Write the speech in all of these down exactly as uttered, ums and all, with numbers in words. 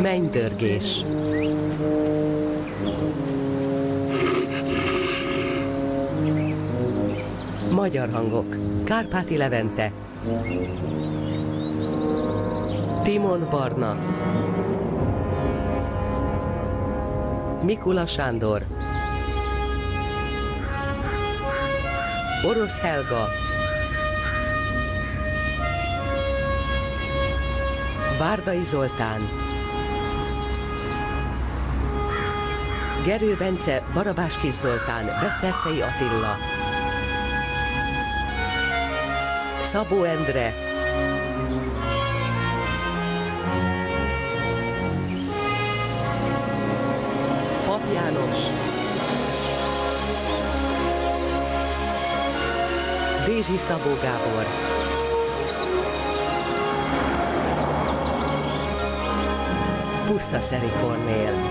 Mennydörgés. Magyar hangok. Kárpáti Levente, Timon Barna, Mikula Sándor, Orosz Helga, Várdai Zoltán, Gerő Bence, Barabás Kis Zoltán, Besztercei Attila, Szabó Endre, Pap János, Dézsi Szabó Gábor, Pusztaszeri Kornél.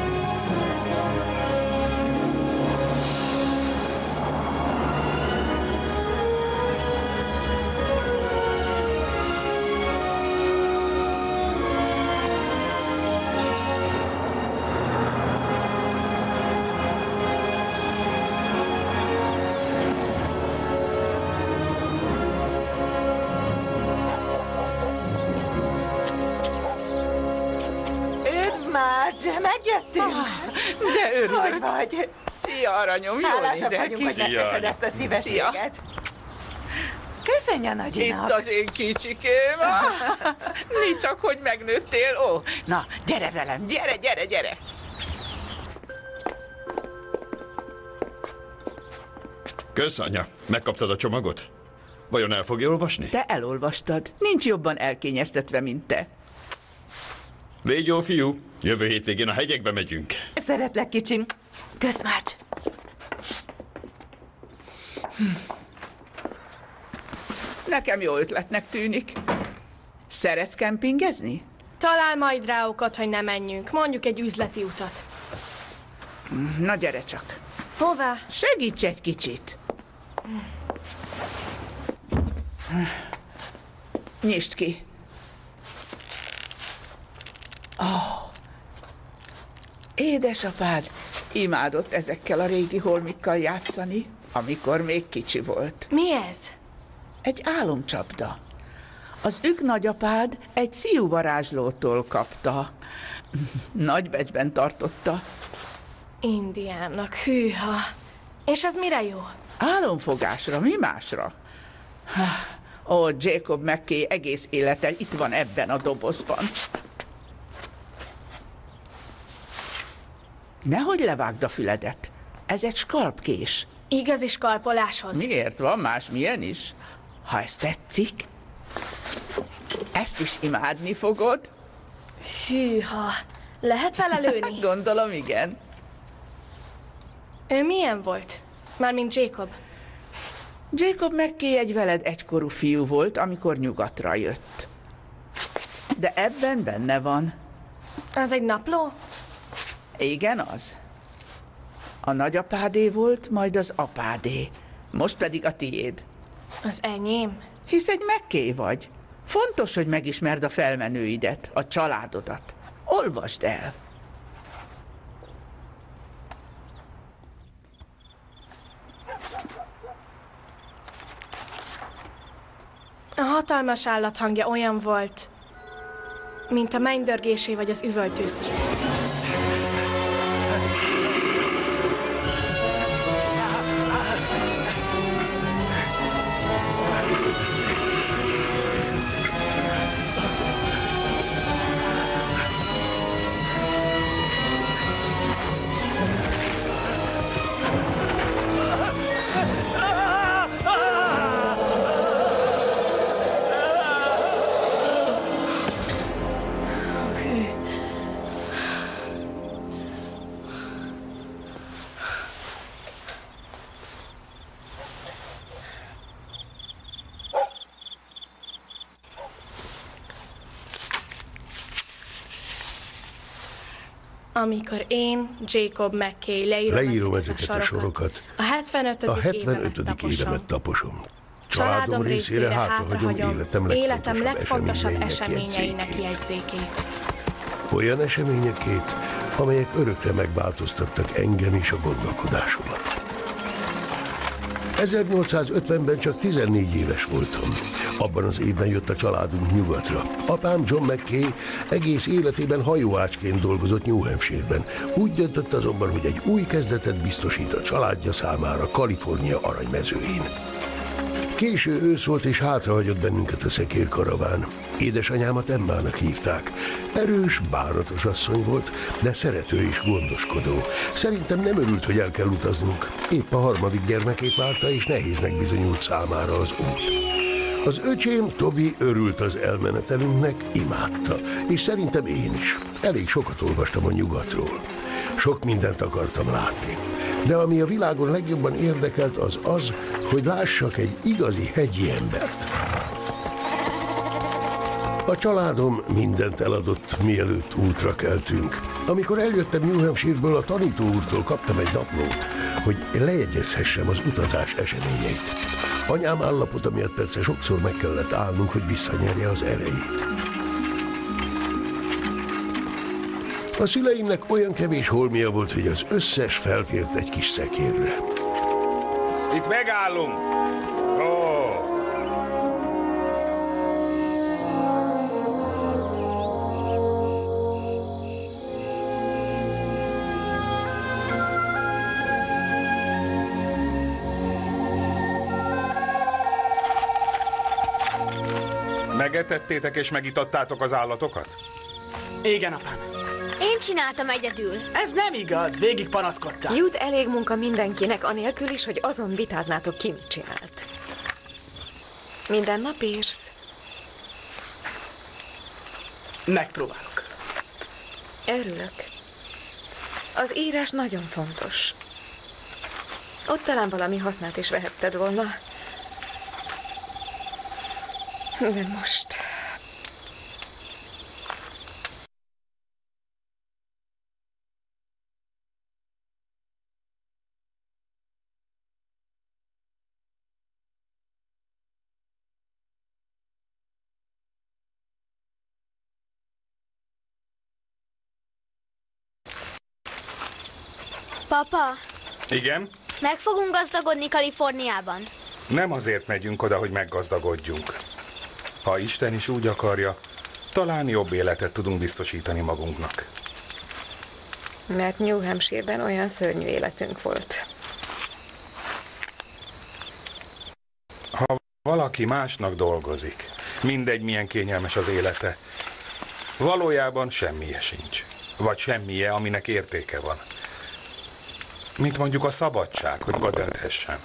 Megjöttünk? De örülök. Hogy vagy? Szia, aranyom, jól Hálásak nézel vagyunk, ki. hogy megteszed ezt a szívességet. Köszönj a nagyinak. Itt az én kicsikém. Nincs csak, hogy megnőttél. Ó, na, gyere velem, gyere, gyere, gyere. Kösz, anya. Megkaptad a csomagot? Vajon el fogja olvasni? Te elolvastad. Nincs jobban elkényeztetve, mint te. Légy jó, fiú. Jövő hétvégén a hegyekbe megyünk. Szeretlek, kicsim. Kösz, Márcs. Nekem jó ötletnek tűnik. Szeretsz kempingezni? Talál majd rá okot, hogy ne menjünk. Mondjuk egy üzleti utat. Na, gyere csak. Hová? Segíts egy kicsit. Nyisd ki. Oh. Édesapád imádott ezekkel a régi holmikkal játszani, amikor még kicsi volt. Mi ez? Egy álomcsapda. Az ők nagyapád egy szíjúvarázslótól kapta. Nagybecsben tartotta. Indiának, hűha. És az mire jó? Álomfogásra, mi másra? Ó, Jacob McKay egész élete itt van ebben a dobozban. Nehogy levágd a füledet. Ez egy skalpkés. Igazi skalpoláshoz. Miért? Van más milyen is? Ha ez tetszik, ezt is imádni fogod. Hűha. Lehet vele lőni? Gondolom, igen. Ő milyen volt? Mármint Jacob. Jacob McKay egy veled egykorú fiú volt, amikor nyugatra jött. De ebben benne van. Az egy napló? Igen, az. A nagyapádé volt, majd az apádé. Most pedig a tiéd. Az enyém? Hisz egy McKay vagy. Fontos, hogy megismerd a felmenőidet, a családodat. Olvasd el. A hatalmas állat hangja olyan volt, mint a mennydörgésé vagy az üvöltőszín. Amikor én, Jacob McKay leírom, leírom ezeket a sorokat, a hetvenötödik, a hetvenötödik évemet taposom. Családom részére hátrahagyom életem legfontosabb, életem legfontosabb eseményeinek eseményeinek jegyzékét. Olyan eseményekét, amelyek örökre megváltoztattak engem és a gondolkodásomat. ezernyolcszázötvenben csak tizennégy éves voltam. Abban az évben jött a családunk nyugatra. Apám John McKay egész életében hajóácsként dolgozott New Hampshire-ben. Úgy döntött azonban, hogy egy új kezdetet biztosít a családja számára Kalifornia aranymezőin. Késő ősz volt, és hátrahagyott bennünket a szekérkaraván. Édesanyámat Emmának hívták. Erős, bánatos asszony volt, de szerető és gondoskodó. Szerintem nem örült, hogy el kell utaznunk. Épp a harmadik gyermekét várta, és nehéznek bizonyult számára az út. Az öcsém, Tobi örült az elmenetelünknek, imádta, és szerintem én is. Elég sokat olvastam a nyugatról. Sok mindent akartam látni. De ami a világon legjobban érdekelt, az az, hogy lássak egy igazi hegyi embert. A családom mindent eladott, mielőtt útra keltünk. Amikor eljöttem New Hampshire-ből, a tanító úrtól kaptam egy naplót, hogy lejegyezhessem az utazás eseményeit. Anyám állapota miatt persze sokszor meg kellett állnunk, hogy visszanyerje az erejét. A szüleimnek olyan kevés holmia volt, hogy az összes felfért egy kis szekérre. Itt megállunk! Ó! Megetettétek és megitattátok az állatokat? Igen, apám. Én csináltam egyedül. Ez nem igaz, végig panaszkodtál. Jut elég munka mindenkinek, anélkül is, hogy azon vitáznátok, ki mit csinált. Minden nap írsz. Megpróbálok. Örülök. Az írás nagyon fontos. Ott talán valami hasznát is vehetted volna. De most... Papa, Igen? meg fogunk gazdagodni Kaliforniában. Nem azért megyünk oda, hogy meggazdagodjunk. Ha Isten is úgy akarja, talán jobb életet tudunk biztosítani magunknak. Mert New Hampshire-ben olyan szörnyű életünk volt. Ha valaki másnak dolgozik, mindegy milyen kényelmes az élete, valójában semmije sincs. Vagy semmije, aminek értéke van. Mint mondjuk a szabadság, hogy maga dönthessen.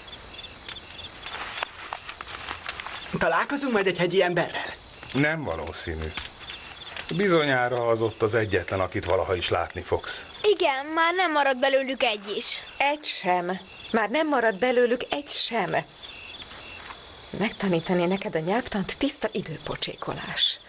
Találkozunk majd egy hegyi emberrel? Nem valószínű. Bizonyára az ott az egyetlen, akit valaha is látni fogsz. Igen, már nem marad belőlük egy is. Egy sem. Már nem marad belőlük egy sem. Megtanítani neked a nyelvtant tiszta időpocsékolás.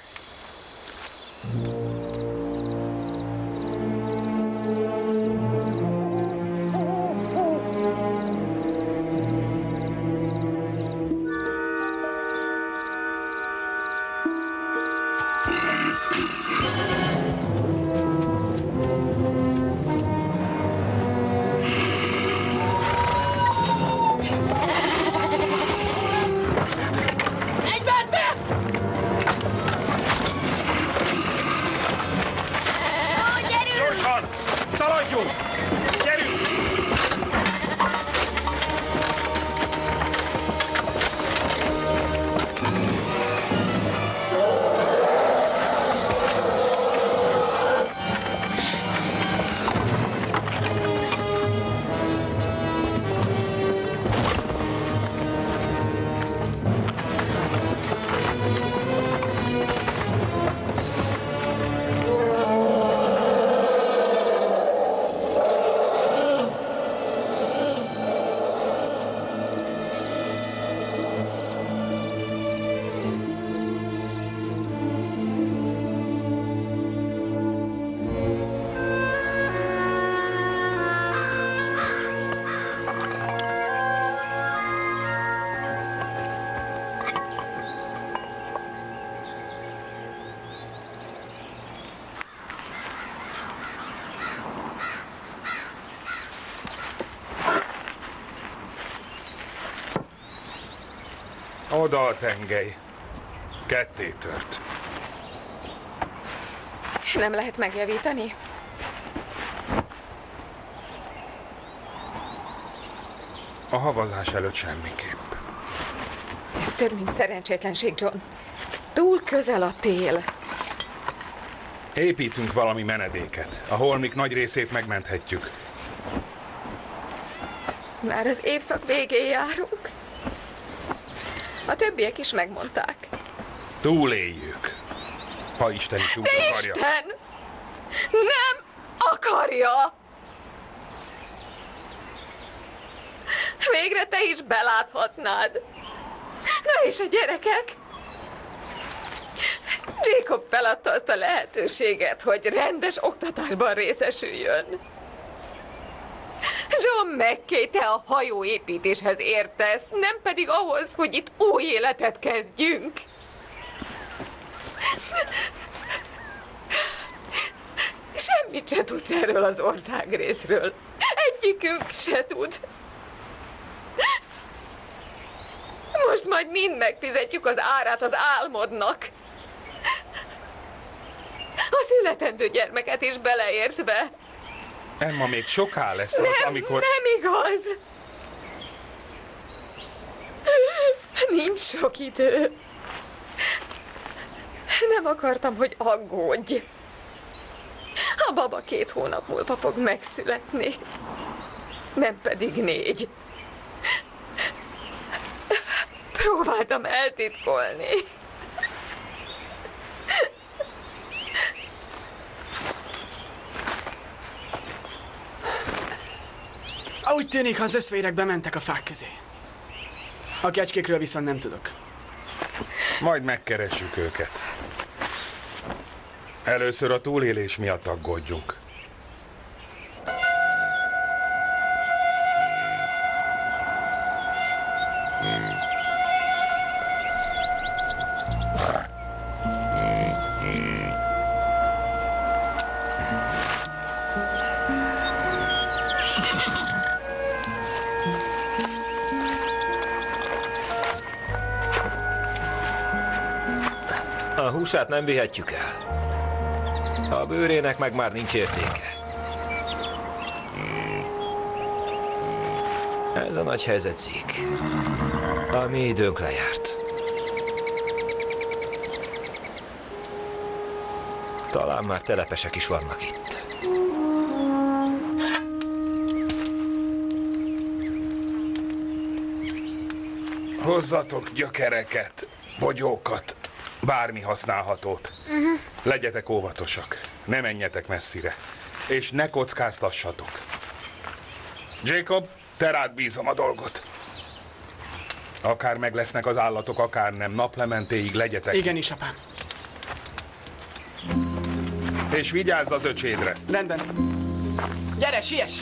Oda a tengely. Ketté tört. Nem lehet megjavítani? A havazás előtt semmiképp. Ez több, mint szerencsétlenség, John. Túl közel a tél. Építünk valami menedéket. A holmik nagy részét megmenthetjük. Már az évszak végén járunk. A többiek is megmondták. Túléljük. Ha Isten is úgy De akarja. Isten nem akarja! Végre te is beláthatnád. Na és a gyerekek? Jacob feladta azt a lehetőséget, hogy rendes oktatásban részesüljön. John McKay, te a hajóépítéshez értesz, nem pedig ahhoz, hogy itt új életet kezdjünk. Semmit se tudsz erről az országrészről. Egyikünk se tud. Most majd mind megfizetjük az árát az álmodnak. A születendő gyermeket is beleértve. Emma, még soká lesz az, Nem, amikor... nem igaz. Nincs sok idő. Nem akartam, hogy aggódj. A baba két hónap múlva fog megszületni. Nem pedig négy. Próbáltam eltitkolni. Úgy tűnik, az összvérek bementek a fák közé. A kecskékről viszont nem tudok. Majd megkeressük őket. Először a túlélés miatt aggódjunk. A húsát nem vihetjük el. A bőrének meg már nincs értéke. Ez a nagy helyzetzik. A mi időnk lejárt. Talán már telepesek is vannak itt. Hozzatok gyökereket, bogyókat, bármi használhatót. Uh-huh. Legyetek óvatosak, ne menjetek messzire, és ne kockáztassatok. Jacob, te rád bízom a dolgot. Akár meg lesznek az állatok, akár nem, naplementéig legyetek. Igenis, apám. És vigyázz az öcsédre. Rendben. Gyere, siess!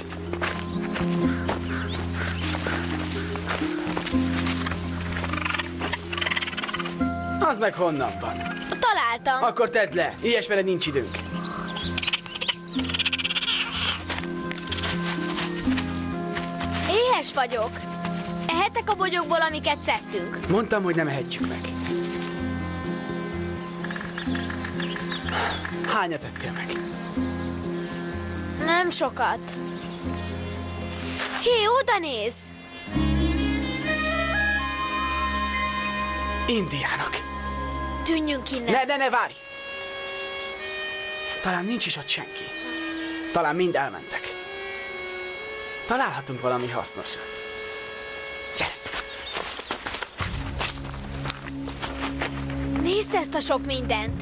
Az meg honnan van? Találtam. Akkor tedd le, ilyesmire nincs időnk. Éhes vagyok. Ehetek a bogyókból, amiket szedtünk. Mondtam, hogy nem ehetjük meg. Hányat ettél meg? Nem sokat. Hé, oda néz! Indiánok. Tűnjünk innen. Ne, ne, ne, várj! Talán nincs is ott senki. Talán mind elmentek. Találhatunk valami hasznosat. Gyere! Nézd ezt a sok mindent.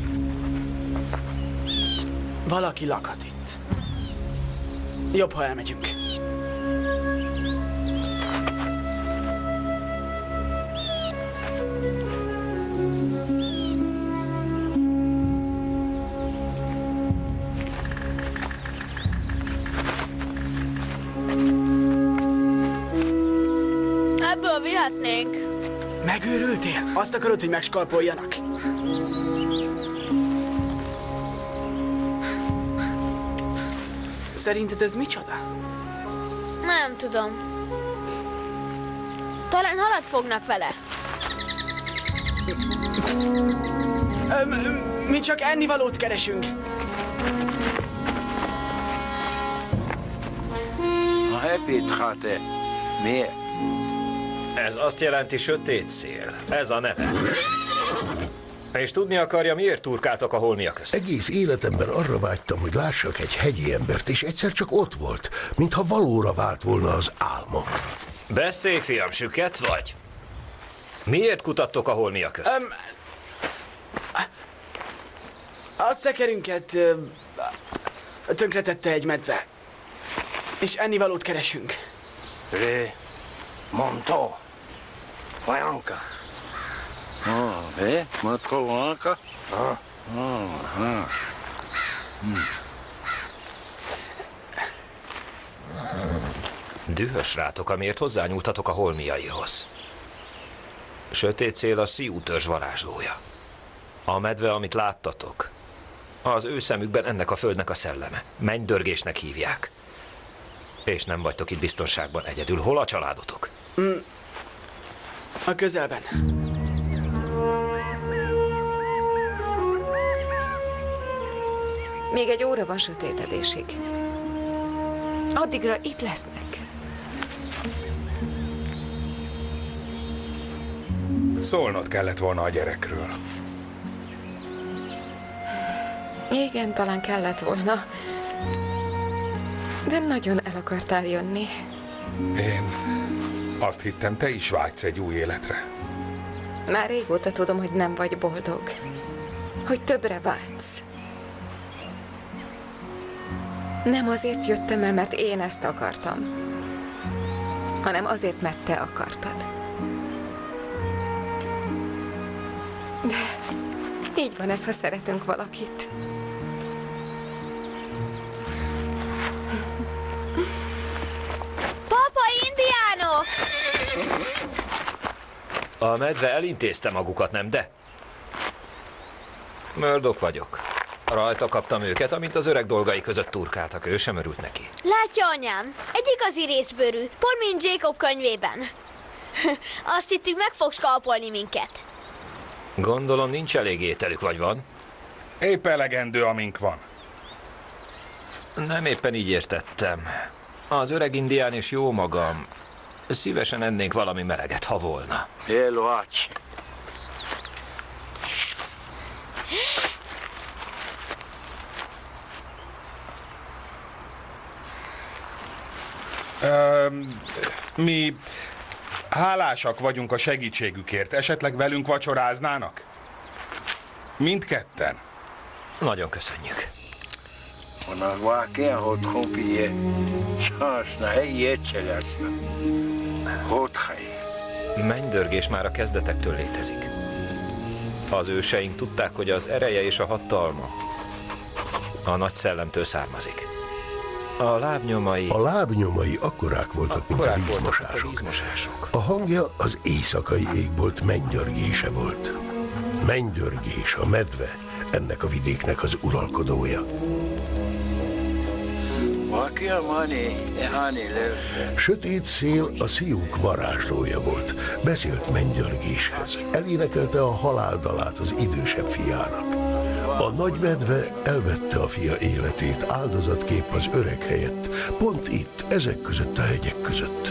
Valaki lakhat itt. Jobb, ha elmegyünk. Ebből vihetnénk. Megőrültél? Azt akarod, hogy megskalpoljanak? Szerinted ez micsoda? Nem tudom. Talán halat fognak vele. Öm, mi csak ennivalót keresünk. A hepét hate. Miért? Ez azt jelenti sötét szél. Ez a neve. És tudni akarja, miért turkáltak a holmiak közt? Egész életemben arra vágytam, hogy lássak egy hegyi embert, és egyszer csak ott volt, mintha valóra vált volna az álma. Beszélj, fiam, süket vagy? Miért kutattok a holmiak közt? Öm, a szekerünket ö, tönkretette egy medve. És ennivalót keresünk. Ré, Montó, Vajanka. Ah, ré, Montó, Vajanka. Ah, ah, ah. Dühös rátok, amiért hozzányúltatok a holmiaihoz. Sötét szél a Sioux törzs varázslója. A medve, amit láttatok, az ő szemükben ennek a földnek a szelleme. Mennydörgésnek hívják. És nem vagytok itt biztonságban egyedül. Hol a családotok? Mm, a közelben. Még egy óra van sötétedésig. Addigra itt lesznek. Szólnod kellett volna a gyerekről. Igen, talán kellett volna. De nagyon el akartál jönni. Én azt hittem, te is vágysz egy új életre. Már régóta tudom, hogy nem vagy boldog. Hogy többre vágysz. Nem azért jöttem el, mert én ezt akartam, hanem azért, mert te akartad. De így van ez, ha szeretünk valakit. Papa, indiánok! A medve elintézte magukat, nem de? Murdoch vagyok. Rajta kaptam őket, amint az öreg dolgai között turkáltak. Ő sem örült neki. Látja, anyám, egy igazi részbőrű, pont mint Jacob könyvében. Azt hittük, meg fogsz kalpolni minket. Gondolom, nincs elég ételük, vagy van? Épp elegendő, amink van. Nem éppen így értettem. Az öreg indián és jó magam szívesen ennénk valami meleget, ha volna. Élvács. Öm, mi hálásak vagyunk a segítségükért. Esetleg velünk vacsoráznának? Mindketten. Nagyon köszönjük. Onnan vákia, hogy kompije. Sajsna, helyi egyszerűen. Hothely. Mennydörgés már a kezdetektől létezik. Az őseink tudták, hogy az ereje és a hatalma a nagy szellemtől származik. A lábnyomai... A lábnyomai akkorák voltak, akkorák mint a vízmosások. voltak, mint a vízmosások. A hangja az éjszakai égbolt mennydörgése volt. Mennydörgés, a medve, ennek a vidéknek az uralkodója. Sötét szél a Sioux varázslója volt. Beszélt mennydörgéshez. Elénekelte a haláldalát az idősebb fiának. A nagy medve elvette a fia életét áldozatkép az öreg helyett. Pont itt, ezek között a hegyek között.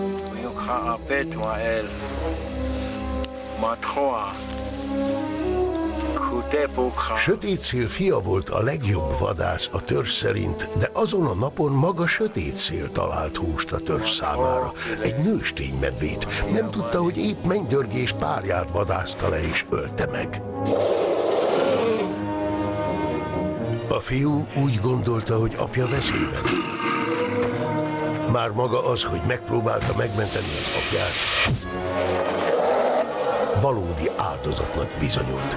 Sötét szél fia volt a legjobb vadász a törzs szerint, de azon a napon maga sötét szél talált húst a törzs számára. Egy nőstény medvét. Nem tudta, hogy épp mennydörgés párját vadászta le és ölte meg. A fiú úgy gondolta, hogy apja veszélyben. Már maga az, hogy megpróbálta megmenteni az apját, valódi áldozatnak bizonyult.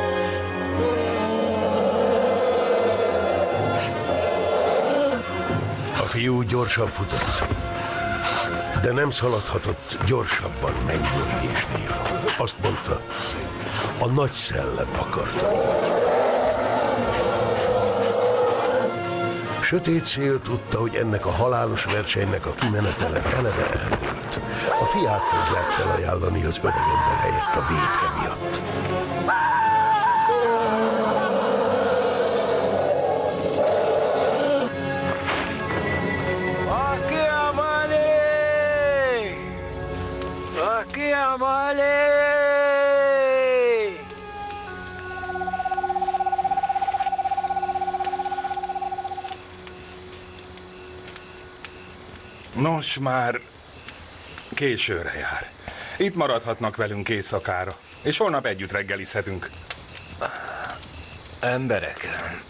A fiú gyorsan futott, de nem szaladhatott gyorsabban mennydörgésnél. Azt mondta, a nagy szellem akarta. Sötét Szél tudta, hogy ennek a halálos versenynek a kimenetele eleve eldőlt. A fiát fogják felajánlani az öregember helyett a vétke miatt. Aki amale! Aki amale! Nos, már későre jár. Itt maradhatnak velünk éjszakára, és holnap együtt reggelizhetünk. Emberek,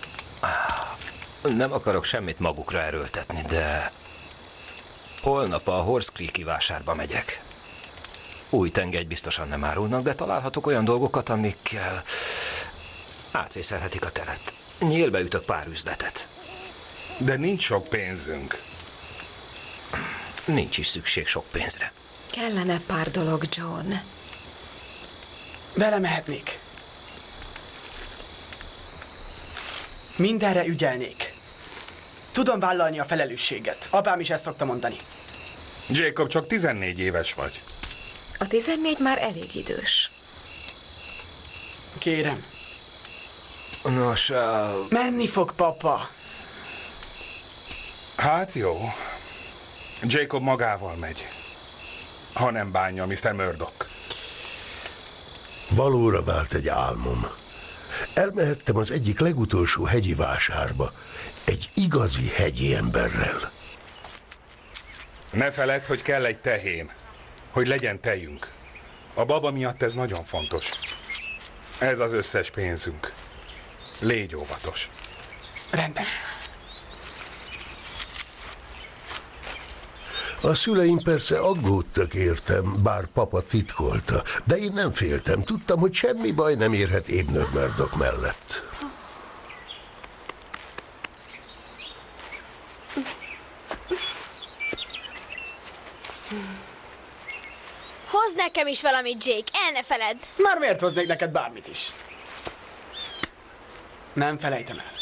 nem akarok semmit magukra erőltetni, de holnap a Horse Creek-i vásárba megyek. Új tengelyt biztosan nem árulnak, de találhatok olyan dolgokat, amikkel átvészelhetik a telet. Nyílbe ütök pár üzletet. De nincs sok pénzünk. Nincs is szükség sok pénzre. Kellene pár dolog, John. Vele mehetnék. Mindenre ügyelnék. Tudom vállalni a felelősséget. Apám is ezt szokta mondani. Jacob, csak tizennégy éves vagy. A tizennégy már elég idős. Kérem. Nos, uh... menni fog, papa. Hát jó. Jacob magával megy. Ha nem bánja, miszter Murdoch. Valóra vált egy álmom. Elmehettem az egyik legutolsó hegyi vásárba, egy igazi hegyi emberrel. Ne feledd, hogy kell egy tehén, hogy legyen tejünk. A baba miatt ez nagyon fontos. Ez az összes pénzünk. Légy óvatos. Rendben. A szüleim persze aggódtak értem, bár papa titkolta, de én nem féltem, tudtam, hogy semmi baj nem érhet Abner Murdoch mellett. Hozz nekem is valamit, Jake, el ne feledd! Már miért hoznék neked bármit is? Nem felejtem el.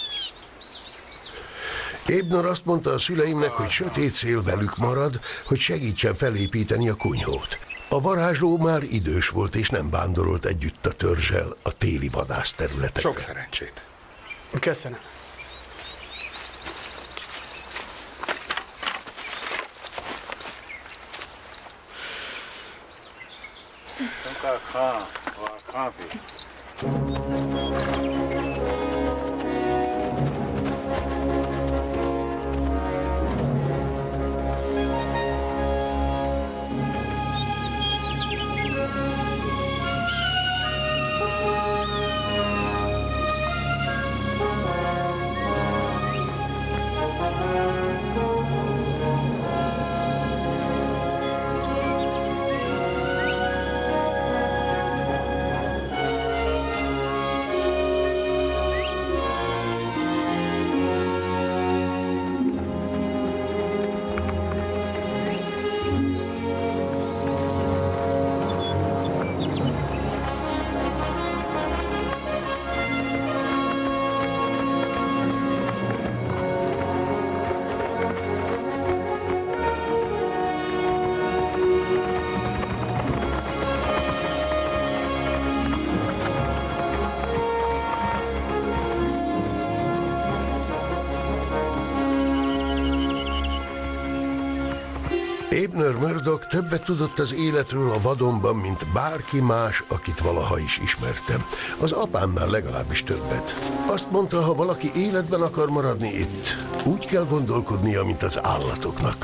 Abner azt mondta a szüleimnek, hogy Sötét Szél velük marad, hogy segítsen felépíteni a kunyhót. A varázsló már idős volt, és nem vándorolt együtt a törzsel a téli vadászterületekre. Sok szerencsét. Köszönöm. Abner Murdoch többet tudott az életről a vadonban, mint bárki más, akit valaha is ismertem. Az apámnál legalábbis többet. Azt mondta, ha valaki életben akar maradni itt, úgy kell gondolkodnia, mint az állatoknak.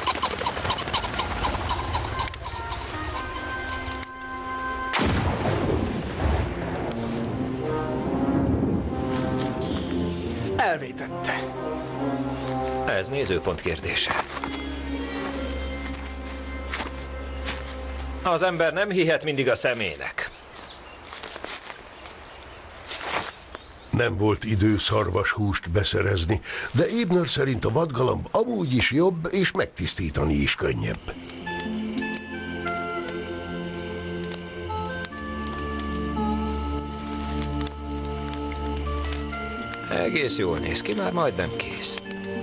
Elvétette. Ez nézőpont kérdése. Az ember nem hihet mindig a szemének. Nem volt idő szarvashúst beszerezni, de Abner szerint a vadgalamb amúgy is jobb, és megtisztítani is könnyebb. Egész jól néz ki, már majdnem kész.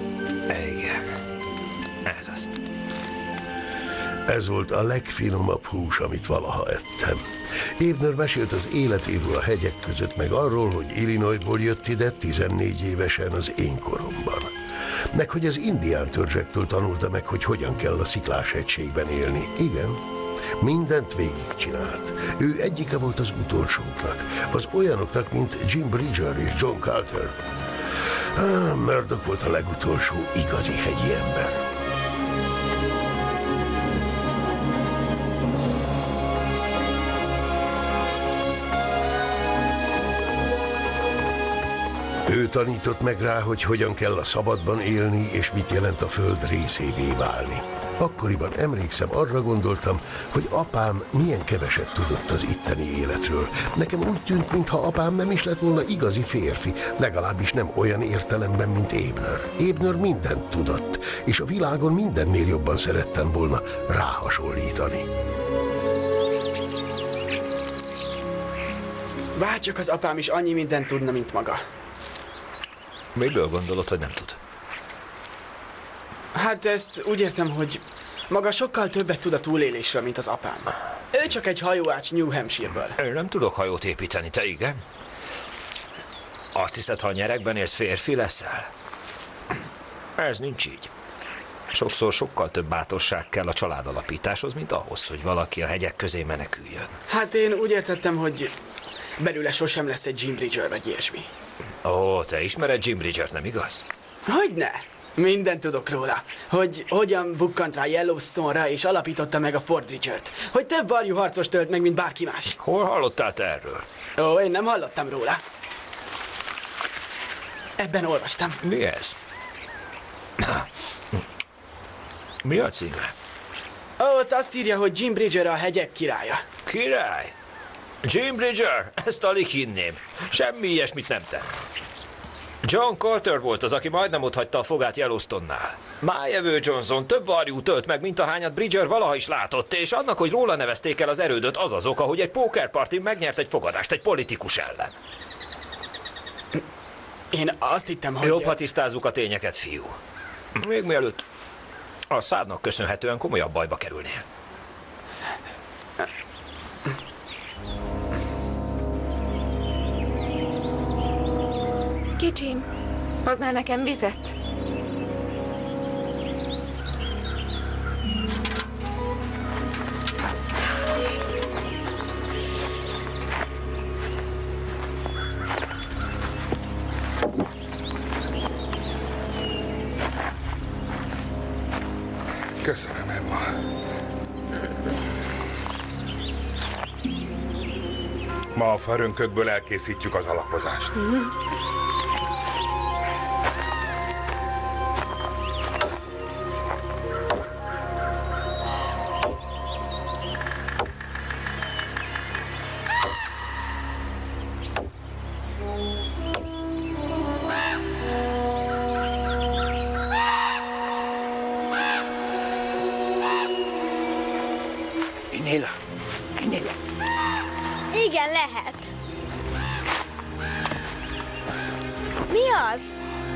ez az? Ez volt a legfinomabb hús, amit valaha ettem. Abner mesélt az életéről a hegyek között, meg arról, hogy Illinoisból jött ide tizennégy évesen az én koromban. Meg hogy az indián törzsektől tanulta meg, hogy hogyan kell a sziklás hegységben élni. Igen, mindent végigcsinált. Ő egyike volt az utolsóknak, az olyanoknak, mint Jim Bridger és John Carter. Ah, Murdoch volt a legutolsó igazi hegyi ember. Ő tanított meg rá, hogy hogyan kell a szabadban élni, és mit jelent a föld részévé válni. Akkoriban emlékszem, arra gondoltam, hogy apám milyen keveset tudott az itteni életről. Nekem úgy tűnt, mintha apám nem is lett volna igazi férfi, legalábbis nem olyan értelemben, mint Abner. Abner mindent tudott, és a világon mindennél jobban szerettem volna ráhasonlítani. Bárcsak az apám is annyi mindent tudna, mint maga. Miből gondolod, hogy nem tud? Hát ezt úgy értem, hogy maga sokkal többet tud a túlélésről, mint az apám. Ő csak egy hajóács New Hampshire-ből. Én nem tudok hajót építeni, te igen? Azt hiszed, ha a nyerekben élsz, férfi leszel? Ez nincs így. Sokszor sokkal több bátorság kell a családalapításhoz, mint ahhoz, hogy valaki a hegyek közé meneküljön. Hát én úgy értettem, hogy belőle sosem lesz egy Jim Bridger vagy ilyesmi. Ó, te ismered Jim Bridgert, nem igaz? Hogyne? Mindent tudok róla. Hogy hogyan bukkant rá Yellowstone-ra és alapította meg a Fort Bridgert. Hogy több varjú harcos tölt meg, mint bárki más. Hol hallottál te erről? Ó, én nem hallottam róla. Ebben olvastam. Mi ez? Mi a címe? Ó, ott azt írja, hogy Jim Bridger a hegyek királya. Király? Jim Bridger? Ezt alig hinném. Semmi ilyesmit nem tett. John Carter volt az, aki majdnem otthagyta a fogát Yellowstone-nál. Májevő Johnson több varjú tölt meg, mint ahányat Bridger valaha is látott, és annak, hogy róla nevezték el az erődöt, az az oka, hogy egy pókerpartin megnyert egy fogadást egy politikus ellen. Én azt hittem, hogy... Jobb, ha tisztázzuk a tényeket, fiú. Még mielőtt a szádnak köszönhetően komolyabb bajba kerülnél. Kicsim, hoznál nekem vizet? Köszönöm, Emma. Ma a farönködből elkészítjük az alapozást. Mm. Igen, lehet. Mi az?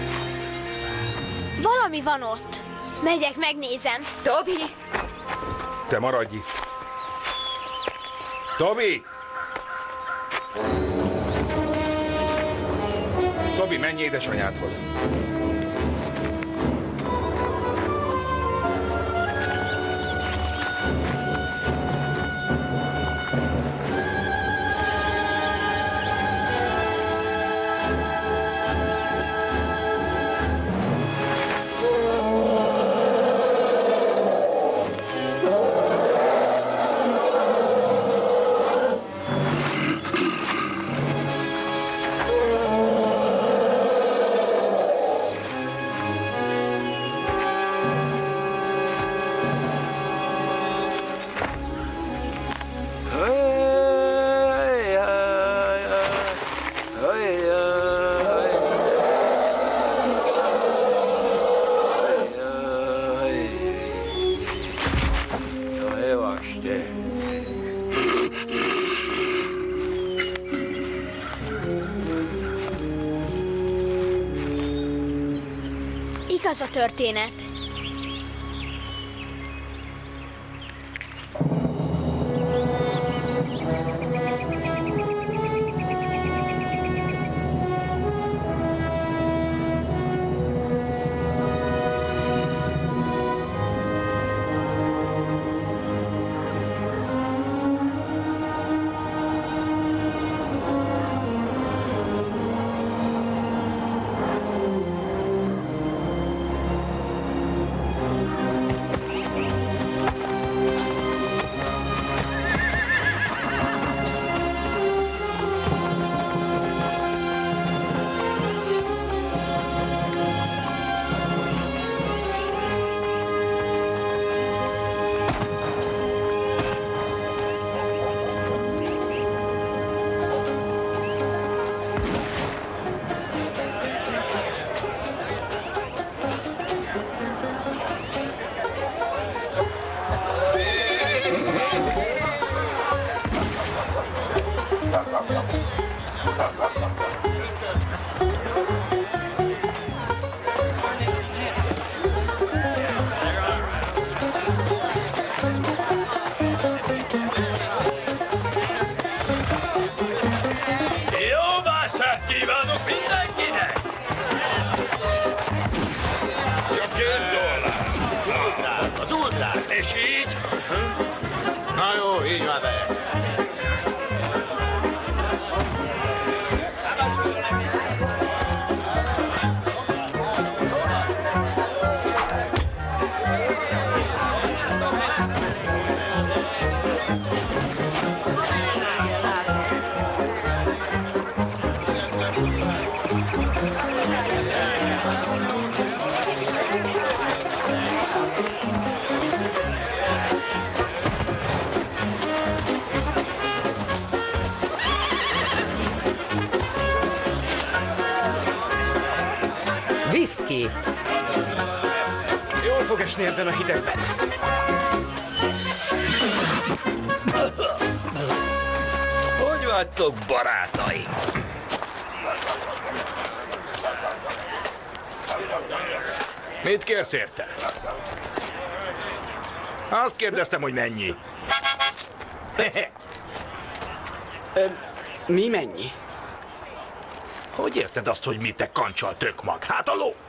Valami van ott. Megyek, megnézem. Tobi! Te maradj itt. Tobi! Tobi, menj édesanyádhoz. Igaz a történet. Whisky. Jól fog esni ebben a hidegben. Hogy vagytok, barátaim? Mit kérsz érte? Azt kérdeztem, hogy mennyi. Ö, mi mennyi? Hogy érted azt, hogy mit te kancsal tök mag? Hát a ló?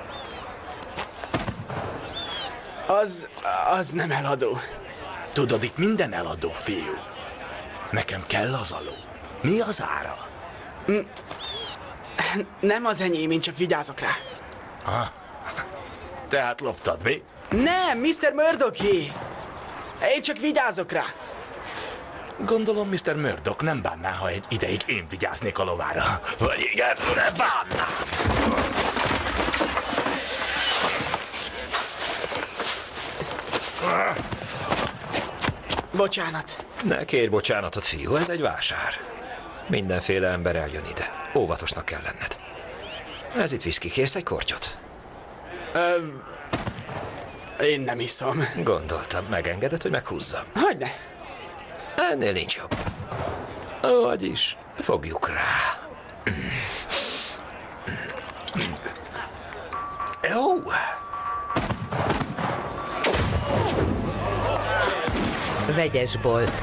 Az, az nem eladó. Tudod, itt minden eladó, fiú. Nekem kell az a ló. Mi az ára? Nem az enyém, én csak vigyázok rá. Ha? Tehát loptad, mi? Nem, miszter Murdoché! Én csak vigyázok rá. Gondolom, miszter Murdoch nem bánná, ha egy ideig én vigyáznék a lovára. Vagy igen, de bánnám! Bocsánat. Ne kérj bocsánatot, fiú, ez egy vásár. Mindenféle ember eljön ide. Óvatosnak kell lenned. Ez itt viszki, kérsz egy kortyot? Ö, én nem iszom. Gondoltam, megengeded, hogy meghúzzam. Hogyne? Ennél nincs jobb. Vagyis, fogjuk rá. Jó. Vegyesbolt.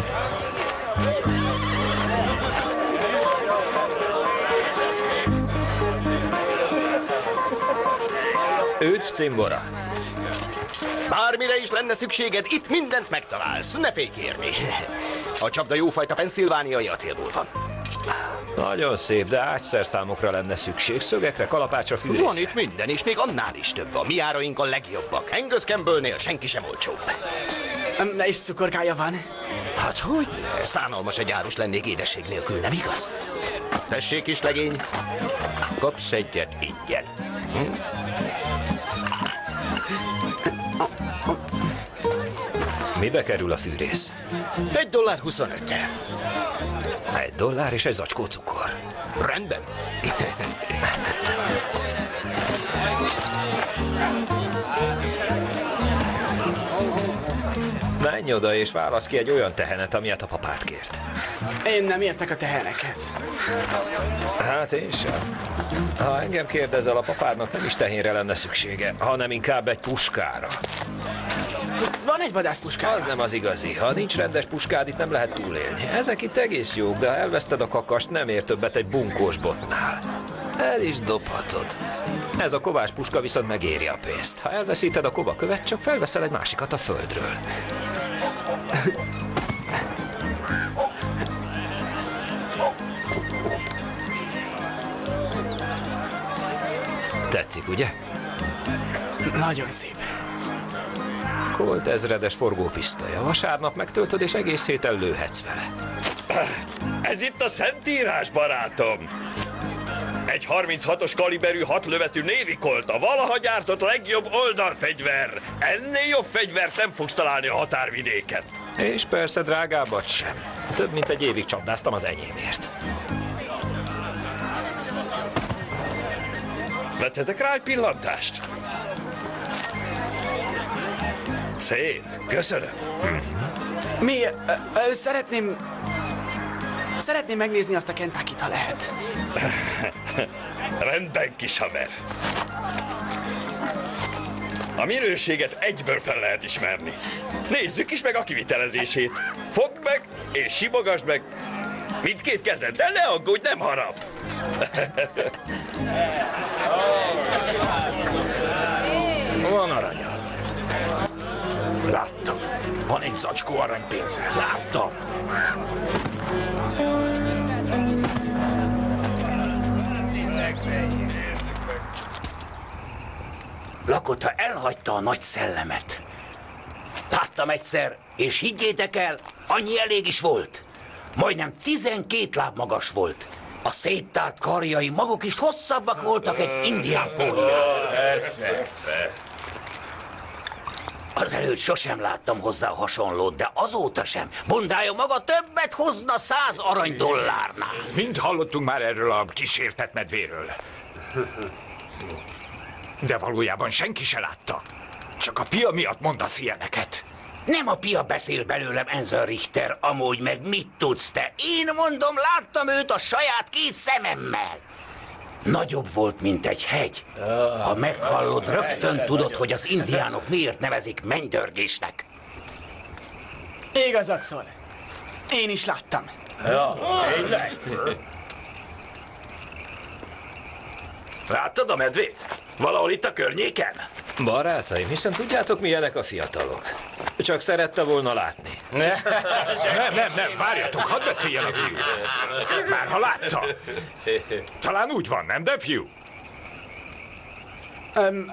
Üdv, cimbora. Bármire is lenne szükséged, itt mindent megtalálsz. Ne félj kérni. A csapda jófajta penszilvániai acélból van. Nagyon szép, de ágyszerszámokra lenne szükség. Szögekre, kalapácsra, fűrészre. Van itt minden, és még annál is több. A mi áraink a legjobbak. Angus Campbellnél senki sem olcsóbb. Ne is cukorkája van. Hát hogy ne? Szánalmas egy árus lennék édesség nélkül, nem igaz? Tessék, kis legény. Kapsz egyet ingyen. Hm? Mibe kerül a fűrész? Egy dollár huszonöt. Egy dollár és egy zacskó cukor. Rendben. Menj oda és válasz ki egy olyan tehenet, amilyet a papát kért. Én nem értek a tehenekhez. Hát én sem. Ha engem kérdezel, a papádnak nem is tehénre lenne szüksége, hanem inkább egy puskára. Van egy vadászpuskára. Az nem az igazi. Ha nincs rendes puskád, itt nem lehet túlélni. Ezek itt egész jók, de ha elveszted a kakast, nem ér többet egy bunkós botnál. El is dobhatod. Ez a kovás puska viszont megéri a pénzt. Ha elveszíted a kovakövet, csak felveszel egy másikat a földről. Tetszik, ugye? Nagyon szép. Colt ezredes forgópisztolya. Vasárnap megtöltöd, és egész héten lőhetsz vele. Ez itt a Szentírás, barátom! Egy harminchatos kaliberű hatlövetű Navy Colt, a valaha gyártott legjobb oldalfegyver. Ennél jobb fegyvert nem fogsz találni a határvidéken. És persze drágábbat sem. Több mint egy évig csapdáztam az enyémért. Vethetek rá egy pillantást? Szép, köszönöm. Mi? Ö, ö, szeretném... Szeretném megnézni azt a Kentucky-t, ha lehet. Rendben, kis haver. A minőséget egyből fel lehet ismerni. Nézzük is meg a kivitelezését. Fogd meg és simogasd meg. Mindkét kezeddel, ne aggódj, nem harap. Van aranya. Láttam. Van egy zacskó aranypénze. Láttam. Lakota elhagyta a nagy szellemet. Láttam egyszer, és higgyétek el, annyi elég is volt. Majdnem tizenkét láb magas volt. A széttárt karjai maguk is hosszabbak voltak egy indián póninál. Azelőtt sosem láttam hozzá hasonlót, de azóta sem. Bundája maga többet hozna száz arany dollárnál. Mind hallottunk már erről a kísértett medvéről. De valójában senki se látta. Csak a pia miatt mondasz ilyeneket. Nem a pia beszél belőlem, Enzel Richter, amúgy meg mit tudsz te? Én mondom, láttam őt a saját két szememmel. Nagyobb volt, mint egy hegy. Ha meghallod, rögtön tudod, hogy az indiánok miért nevezik mennydörgésnek. Igazad szól. Én is láttam. Ja, tényleg? Láttad a medvét? Valahol itt a környéken? Barátaim, hiszen tudjátok, milyenek a fiatalok. Csak szerette volna látni. Nem, nem, nem, várjatok, hadd beszéljen a fiú. Már ha látta. Talán úgy van, nem, de fiú? Um,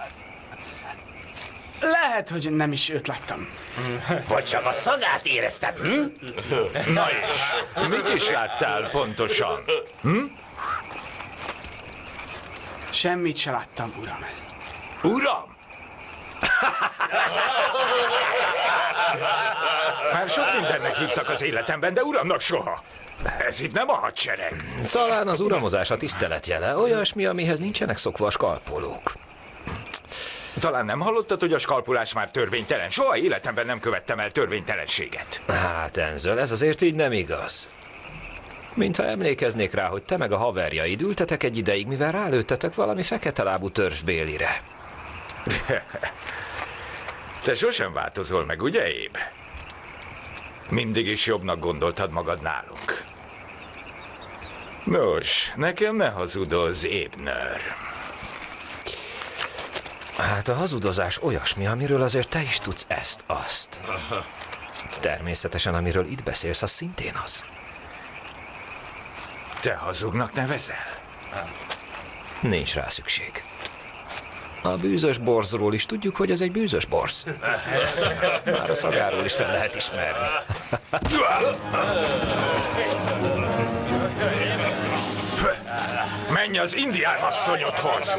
lehet, hogy nem is őt láttam. Vagy csak a szagát érezted, hm? Na és, mit is láttál pontosan? Hm? Semmit se láttam, uram. Uram? Már sok mindennek hívtak az életemben, de uramnak soha. Ez itt nem a hadsereg. Talán az uramozás a tisztelet jele, olyasmi, amihez nincsenek szokva a skalpolók. Talán nem hallottad, hogy a skalpolás már törvénytelen? Soha életemben nem követtem el törvénytelenséget. Hát, Enzel, ez azért így nem igaz. Mintha emlékeznék rá, hogy te meg a haverjaid ültetek egy ideig, mivel rálőttetek valami fekete lábú törzsbélire. Te sosem változol meg, ugye, Éb? Mindig is jobbnak gondoltad magad nálunk. Nos, nekem ne hazudozz, Ébner. Hát a hazudozás olyasmi, amiről azért te is tudsz ezt-azt. Természetesen, amiről itt beszélsz, az szintén az. Te hazugnak nevezel? Nincs rá szükség. A bűzös borzról is tudjuk, hogy ez egy bűzös borz. Már a szagáról is fel lehet ismerni. Menj az indián asszonyodhoz!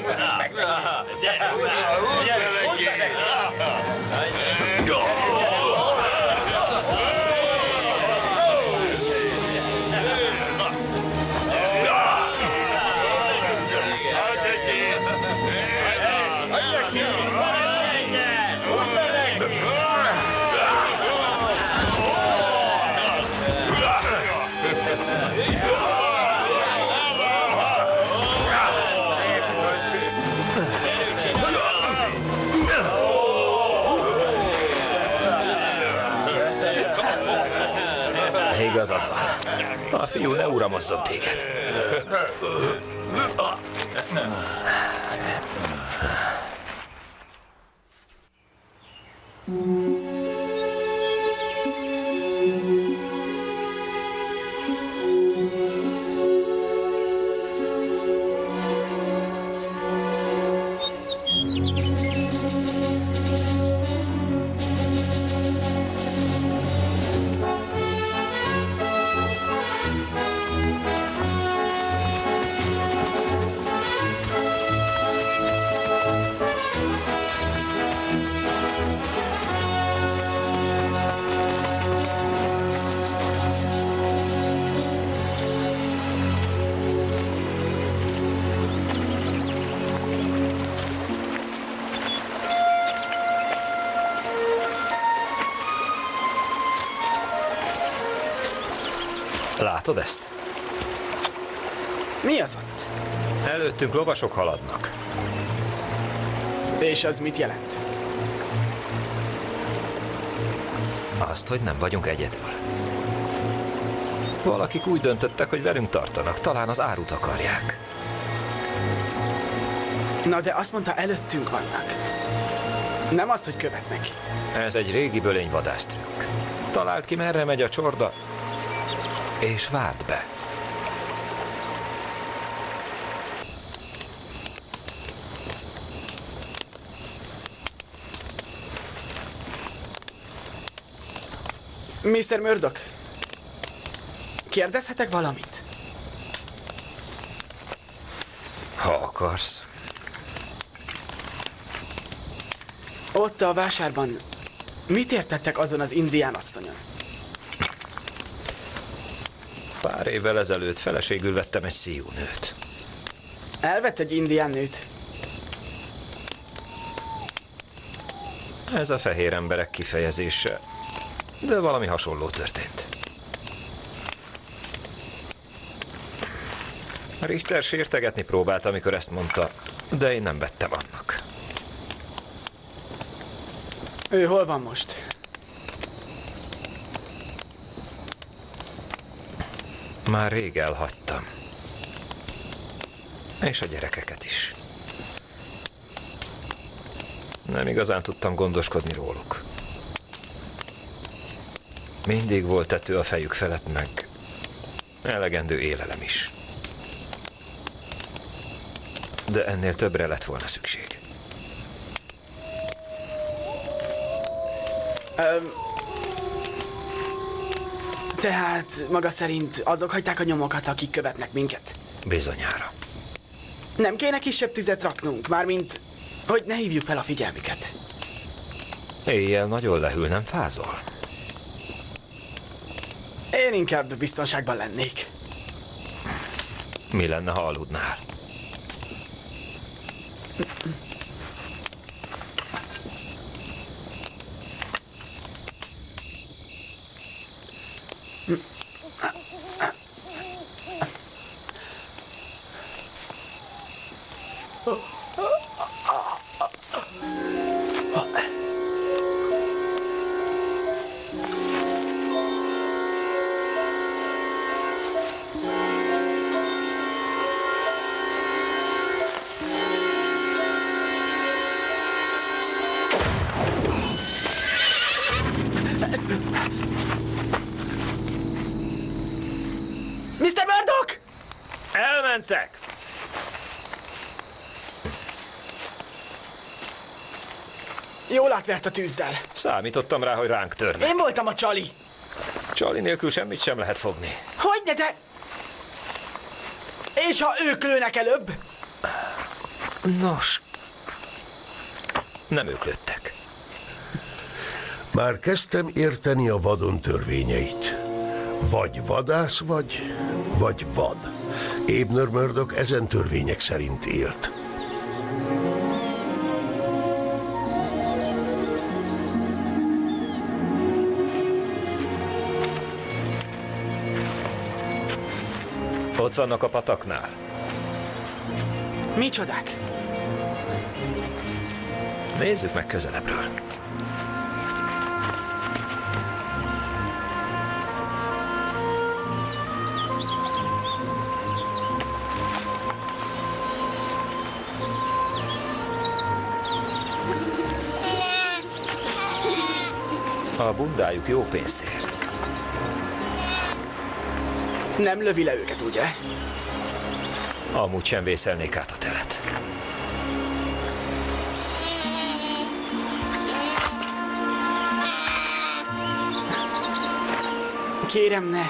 Igazad van. A fiú ne uramozzon téged. Látod ezt? Mi az ott? Előttünk lovasok haladnak. És az mit jelent? Azt, hogy nem vagyunk egyedül. Valakik úgy döntöttek, hogy velünk tartanak, talán az árut akarják. Na, de azt mondta, előttünk vannak. Nem azt, hogy követnek. Ez egy régi bölény vadásztrükk. Talált ki, merre megy a csorda, és várt be. miszter Murdoch, kérdezhetek valamit? Ha akarsz. Ott a vásárban mit értettek azon az indián asszonyon? Pár évvel ezelőtt feleségül vettem egy szíjú nőt. Elvett egy indián nőt? Ez a fehér emberek kifejezése, de valami hasonló történt. Richter sértegetni próbált, amikor ezt mondta, de én nem vettem annak. Ő hol van most? Már rég elhagytam. És a gyerekeket is. Nem igazán tudtam gondoskodni róluk. Mindig volt tető a fejük felett, meg elegendő élelem is. De ennél többre lett volna szükség. Öm, tehát maga szerint azok hagyták a nyomokat, akik követnek minket? Bizonyára. Nem kéne kisebb tüzet raknunk, mármint, hogy ne hívjuk fel a figyelmüket. Éjjel nagyon lehűl, nem fázol? Én inkább biztonságban lennék. Mi lenne, ha aludnál? miszter Murdoch! Elmentek! Jól átvert a tűzzel. Számítottam rá, hogy ránk törnek. Én voltam a csali. Csali nélkül semmit sem lehet fogni. Hogyne te? És ha ők lőnek előbb? Nos, nem ők lőttek. Már kezdtem érteni a vadon törvényeit. Vagy vadász vagy, vagy vad. Abner Murdoch ezen törvények szerint élt. Ott vannak a pataknál. Micsodák? Nézzük meg közelebbről. A bundájuk jó pénzt ér. Nem lövi le őket, ugye? Amúgy sem vészelnék át a telet. Kérem, ne.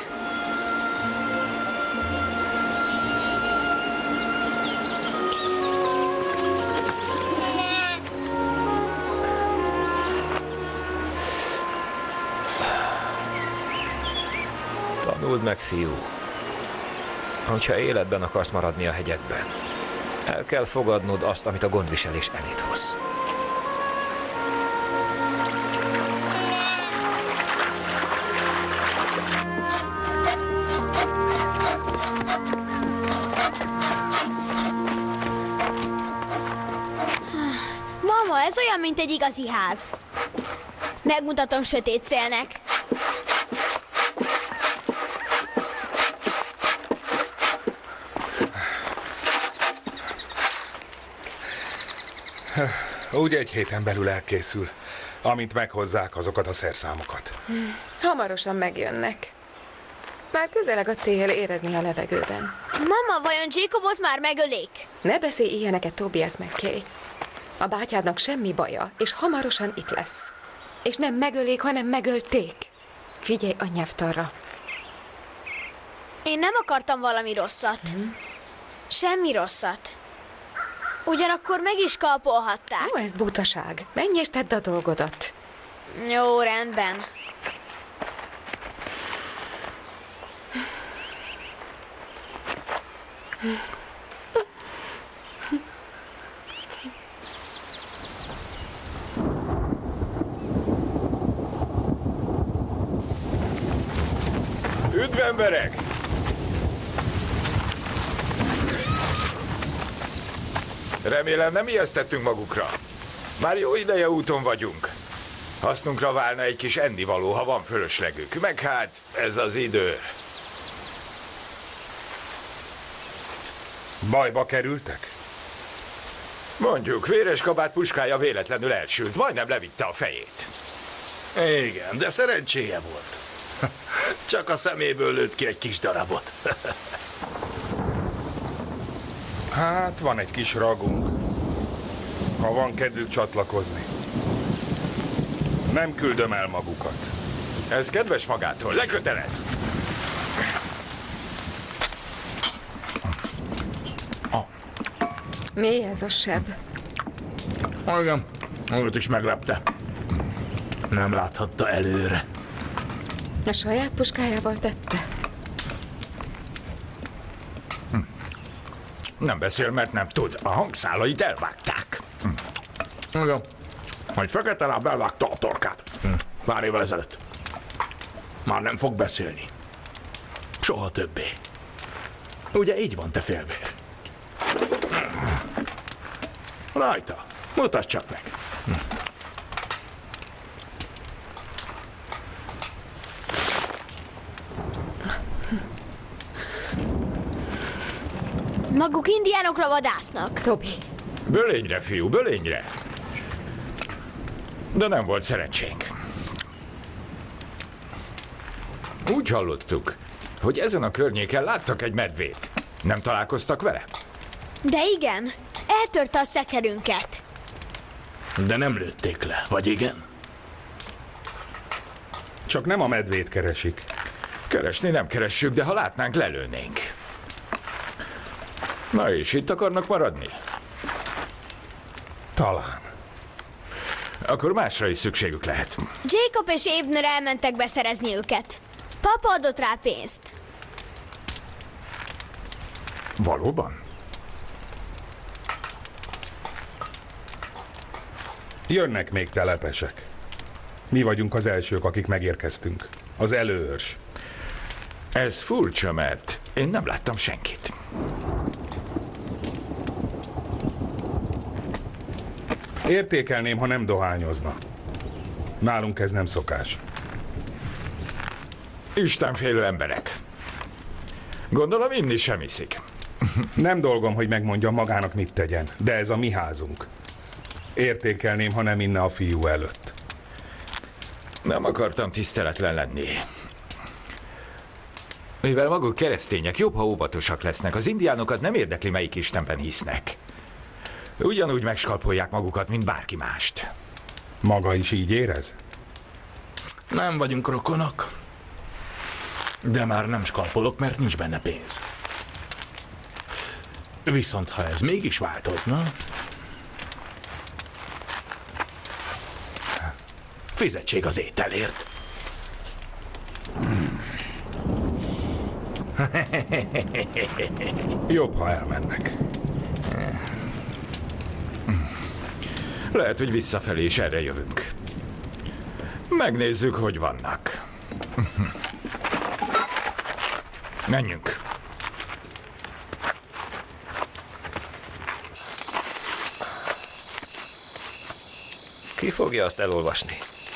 Tanuld meg, fiú. Hogyha életben akarsz maradni a hegyekben, el kell fogadnod azt, amit a gondviselés elét hoz. Mama, ez olyan, mint egy igazi ház. Megmutatom sötét szélnek. Úgy egy héten belül elkészül, amint meghozzák azokat a szerszámokat. Hamarosan megjönnek. Már közeleg a tél, érezni a levegőben. Mama, vajon Jacobot már megölik? Ne beszélj ilyeneket, Tobias McKay. A bátyádnak semmi baja, és hamarosan itt lesz. És nem megölik, hanem megölték. Figyelj a nyelvtanra. Én nem akartam valami rosszat. Hmm. Semmi rosszat. Ugyanakkor meg is kalpolhatták. Ó, ez butaság. Menj és tedd a dolgodat. Jó, rendben. Üdv, emberek! Remélem nem ijesztettünk magukra. Már jó ideje úton vagyunk. Hasznunkra válna egy kis ennivaló, ha van fölöslegük. Meg hát ez az idő. Bajba kerültek? Mondjuk, véres kabát puskája véletlenül elsült, majdnem levitte a fejét. Igen, de szerencséje volt. Csak a szeméből lőtt ki egy kis darabot. Hát, van egy kis ragunk. Ha van kedvük csatlakozni. Nem küldöm el magukat. Ez kedves magától, lekötelez! Mi ez a seb? Igen, őt is meglepte. Nem láthatta előre. A saját puskájával tette? Hm. Nem beszél, mert nem tud. A hangszálait elvágták. Hm. Igen. Egy fekete láb elvágta a torkát. Hm. Pár évvel ezelőtt. Már nem fog beszélni. Soha többé. Ugye így van, te félvér? Rajta. Mutasd csak meg. Hm. Maguk indiánokra vadásznak. Tobi. Bölényre, fiú, bölényre. De nem volt szerencsénk. Úgy hallottuk, hogy ezen a környéken láttak egy medvét. Nem találkoztak vele? De igen, eltörte a szekerünket. De nem lőtték le, vagy igen? Csak nem a medvét keresik. Keresni nem keressük, de ha látnánk, lelőnénk. Na és itt akarnak maradni? Talán. Akkor másra is szükségük lehet. Jacob és Abner elmentek beszerezni őket. Papa adott rá pénzt. Valóban? Jönnek még telepesek. Mi vagyunk az elsők, akik megérkeztünk. Az előőrs. Ez furcsa, mert én nem láttam senkit. Értékelném, ha nem dohányozna. Nálunk ez nem szokás. Istenfélő emberek. Gondolom inni sem iszik. Nem dolgom, hogy megmondjam magának, mit tegyen, de ez a mi házunk. Értékelném, ha nem inne a fiú előtt. Nem akartam tiszteletlen lenni. Mivel maguk keresztények, jobb, ha óvatosak lesznek. Az indiánokat nem érdekli, melyik istenben hisznek. Ugyanúgy megskalpolják magukat, mint bárki mást. Maga is így érez? Nem vagyunk rokonok. De már nem skalpolok, mert nincs benne pénz. Viszont ha ez mégis változna... Fizetség az ételért. Jobb, ha elmennek. Lehet, hogy visszafelé is erre jövünk. Megnézzük, hogy vannak. Menjünk. Ki fogja azt elolvasni?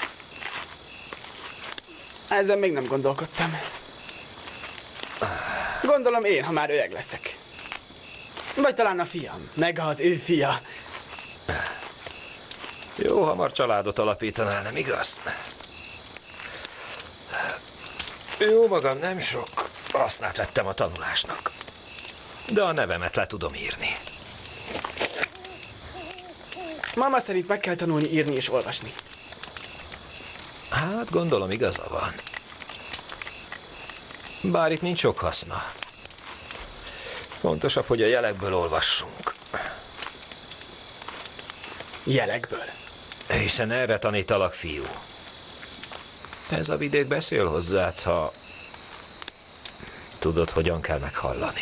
Ezen még nem gondolkodtam. Gondolom én, ha már öreg leszek. Vagy talán a fiam, meg az ő fia. Jó hamar családot alapítanál, nem igaz? Jó magam, nem sok hasznát vettem a tanulásnak. De a nevemet le tudom írni. Mama szerint meg kell tanulni írni és olvasni. Hát gondolom igaza van. Bár itt nincs sok haszna. Fontosabb, hogy a jelekből olvassunk. Jelekből? Hiszen erre tanítalak, fiú. Ez a vidék beszél hozzád, ha tudod, hogyan kell meghallani.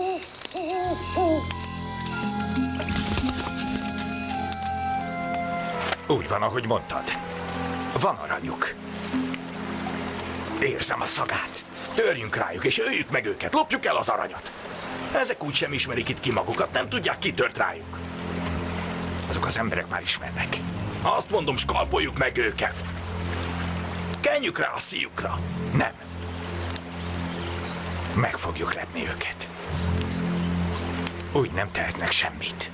Úgy van, ahogy mondtad. Van aranyuk. Érzem a szagát. Törjünk rájuk, és öljük meg őket. Lopjuk el az aranyat. Ezek úgy sem ismerik itt ki magukat, nem tudják, ki tört rájuk. Azok az emberek már ismernek. Azt mondom, skalpoljuk meg őket. Kenjük rá a szíjukra. Nem. Meg fogjuk lepni őket. Úgy nem tehetnek semmit.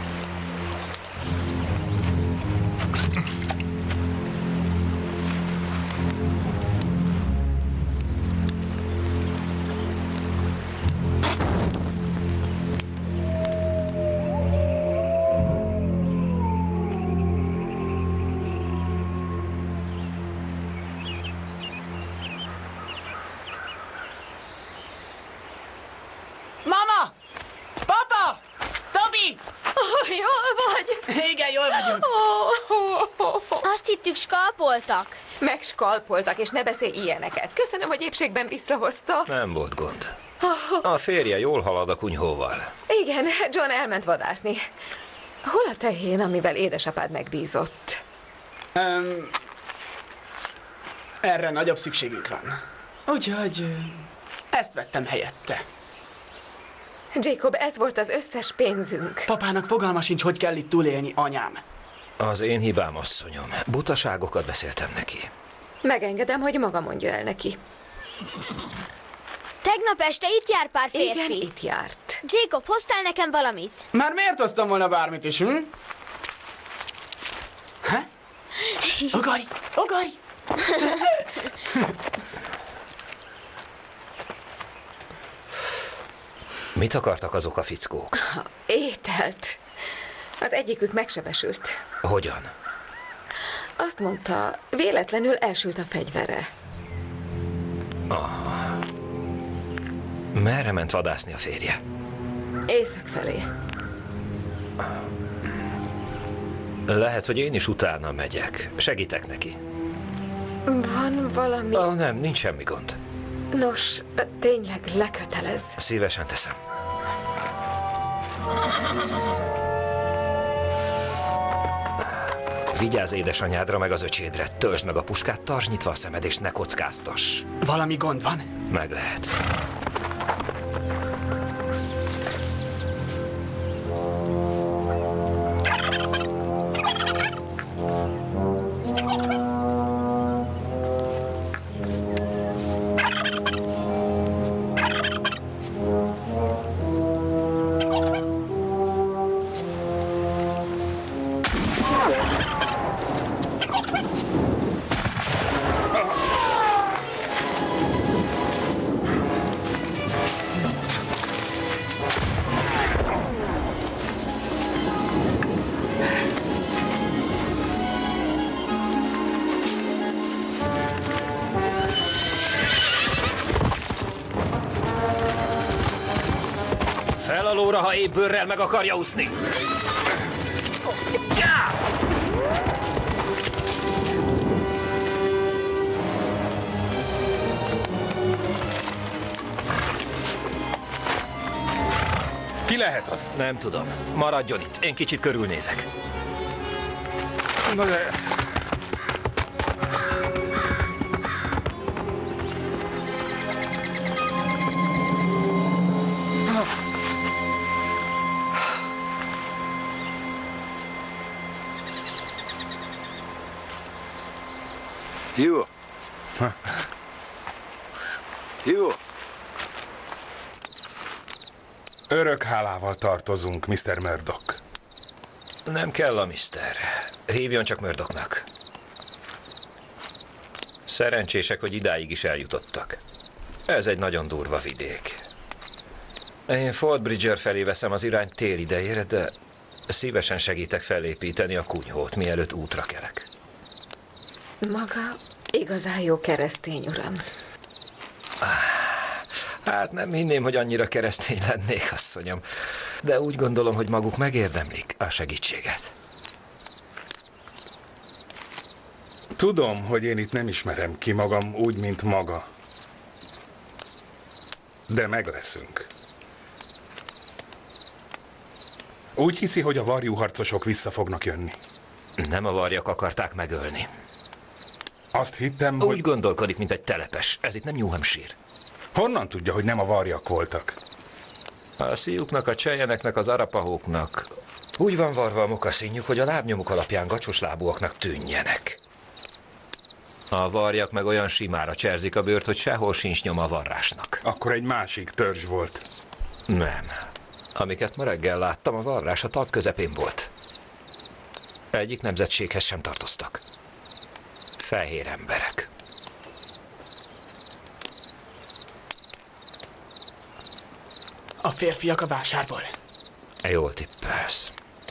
Mama! Papa! Tobi! Oh, jól vagy? Igen, jól vagyunk. Azt hittük, skalpoltak. Megskalpoltak, és ne beszélj ilyeneket. Köszönöm, hogy épségben visszahozta. Nem volt gond. A férje jól halad a kunyhóval. Igen, John elment vadászni. Hol a tehén, amivel édesapád megbízott? Um, erre nagyobb szükségünk van. Úgyhogy ezt vettem helyette. Jacob, ez volt az összes pénzünk. Papának fogalma sincs, hogy kell itt túlélni, anyám. Az én hibám, asszonyom. Butaságokat beszéltem neki. Megengedem, hogy maga mondja el neki. Tegnap este itt jár pár férfi. Igen, itt járt. Jacob, hoztál nekem valamit? Már miért hoztam volna bármit is, hm? Ha? Ugorj! Ugorj! Mit akartak azok a fickók? Ételt. Az egyikük megsebesült. Hogyan? Azt mondta, véletlenül elsült a fegyvere. Ah. Merre ment vadászni a férje? Észak felé. Lehet, hogy én is utána megyek. Segítek neki. Van valami... Ah, nem, nincs semmi gond. Nos, tényleg lekötelez. Szívesen teszem. Vigyázz édesanyádra meg az öcsédre. Töltsd meg a puskát, tartsd nyitva a szemed, és ne kockáztass. Valami gond van? Meg lehet. Fel a lóra, ha épp bőrrel meg akarja úszni. Csá! Ki lehet az? Nem tudom. Maradjon itt. Én kicsit körülnézek. Na de... Jó. Jó. Örök hálával tartozunk, miszter Murdoch. Nem kell a miszter. Hívjon csak Murdochnak. Szerencsések, hogy idáig is eljutottak. Ez egy nagyon durva vidék. Én Fort Bridger felé veszem az irányt tél idejére, de szívesen segítek felépíteni a kunyhót, mielőtt útra kelek. Maga igazán jó keresztény, uram. Hát nem hinném, hogy annyira keresztény lennék, asszonyom. De úgy gondolom, hogy maguk megérdemlik a segítséget. Tudom, hogy én itt nem ismerem ki magam úgy, mint maga. De meg leszünk. Úgy hiszi, hogy a varjúharcosok vissza fognak jönni? Nem a varjak akarták megölni. Azt hittem, Úgy hogy... gondolkodik, mint egy telepes. Ez itt nem New Hampshire. Honnan tudja, hogy nem a varjak voltak? A szíjuknak, a cseljeneknek, az arapahóknak úgy van varva a mokaszínjuk, hogy a lábnyomuk alapján gacsos lábúaknak tűnjenek. A varjak meg olyan simára cserzik a bőrt, hogy sehol sincs nyoma a varrásnak. Akkor egy másik törzs volt. Nem. Amiket ma reggel láttam, a varrás a talp közepén volt. Egyik nemzetséghez sem tartoztak. Fehér emberek. A férfiak a vásárból. Jól tippelsz.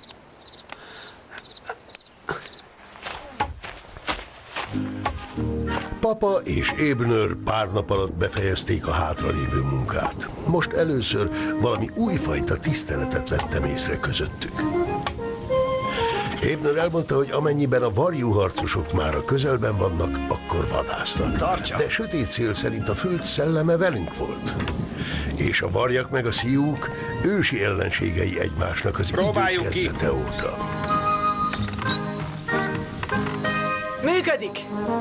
Papa és Abner pár nap alatt befejezték a hátralévő munkát. Most először valami újfajta tiszteletet vettem észre közöttük. Abner elmondta, hogy amennyiben a varjúharcosok már a közelben vannak, akkor vadásznak. Tartsa! De sötét szél szerint a föld szelleme velünk volt. És a varjak meg a szíjuk ősi ellenségei egymásnak az Próbáljuk idők kezdete óta. Működik!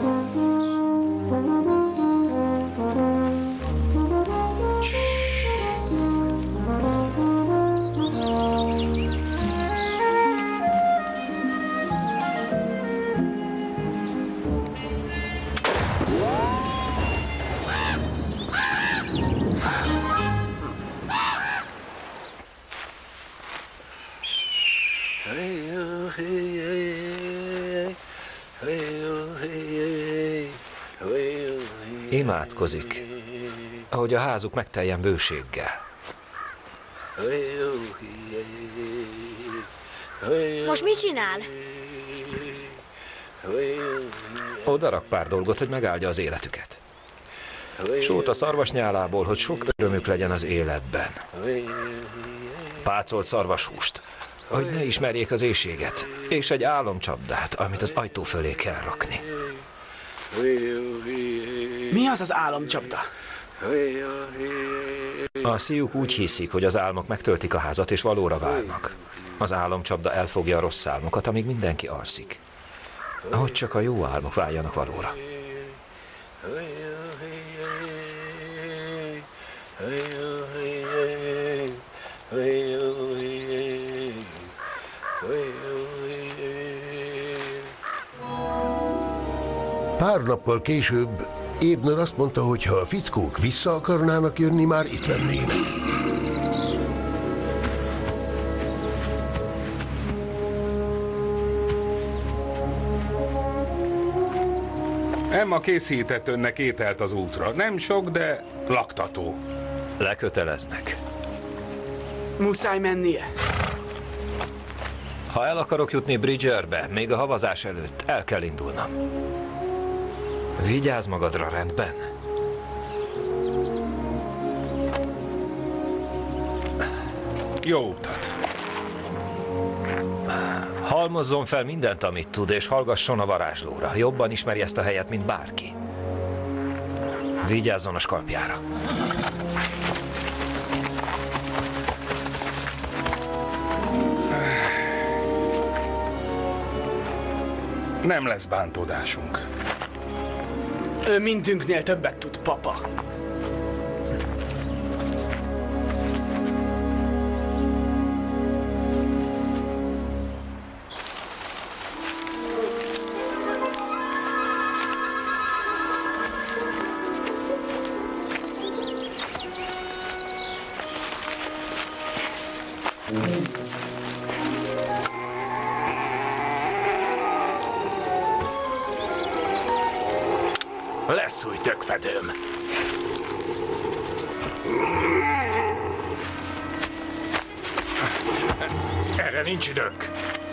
Imádkozik, ahogy a házuk megteljen bőséggel. Most mit csinál? Odarak pár dolgot, hogy megáldja az életüket. Sót a szarvasnyálából, hogy sok örömük legyen az életben. Pácolt szarvashúst, hogy ne ismerjék az éhséget, és egy álomcsapdát, amit az ajtó fölé kell rakni. Mi az az álomcsapda? A szíjuk úgy hiszik, hogy az álmok megtöltik a házat, és valóra válnak. Az álomcsapda elfogja a rossz álmokat, amíg mindenki alszik. Hogy csak a jó álmok váljanak valóra. Pár nappal később Abner azt mondta, hogy ha a fickók vissza akarnának jönni, már itt lennének. Emma készített önnek ételt az útra. Nem sok, de laktató. Leköteleznek. Muszáj mennie. Ha el akarok jutni Bridgerbe, még a havazás előtt el kell indulnom. Vigyázz magadra, rendben? Jó utat. Halmozzon fel mindent, amit tud, és hallgasson a varázslóra. Jobban ismeri ezt a helyet, mint bárki. Vigyázzon a skalpjára. Nem lesz bántódásunk. Ő mindünknél többet tud, papa. Lesz új tökfedőm. Erre nincs időnk.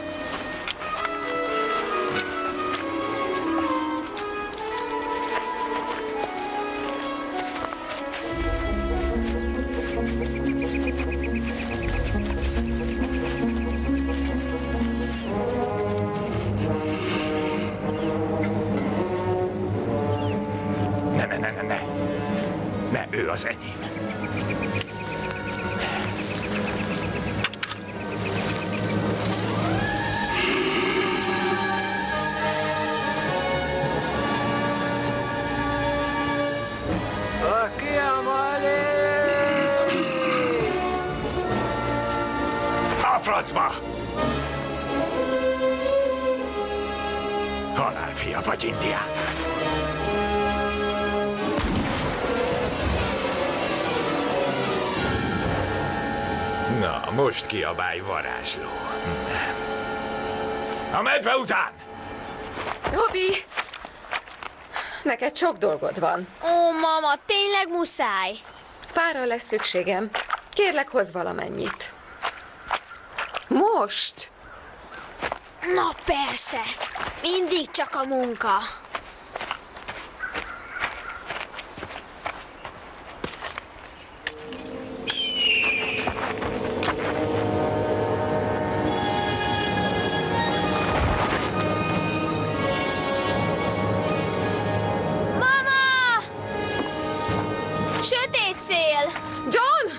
Ne, ne, ne, ne, ne. Ne, ő az enyém. Aki a malé! A francba! Halálfia vagy indián. Na, most kiabálj, varázsló. A medve után! Tobi! Neked sok dolgod van. Ó, mama, tényleg muszáj. Fára lesz szükségem. Kérlek, hozz valamennyit. Most? Na persze, mindig csak a munka. Mama! Sötét szél! John!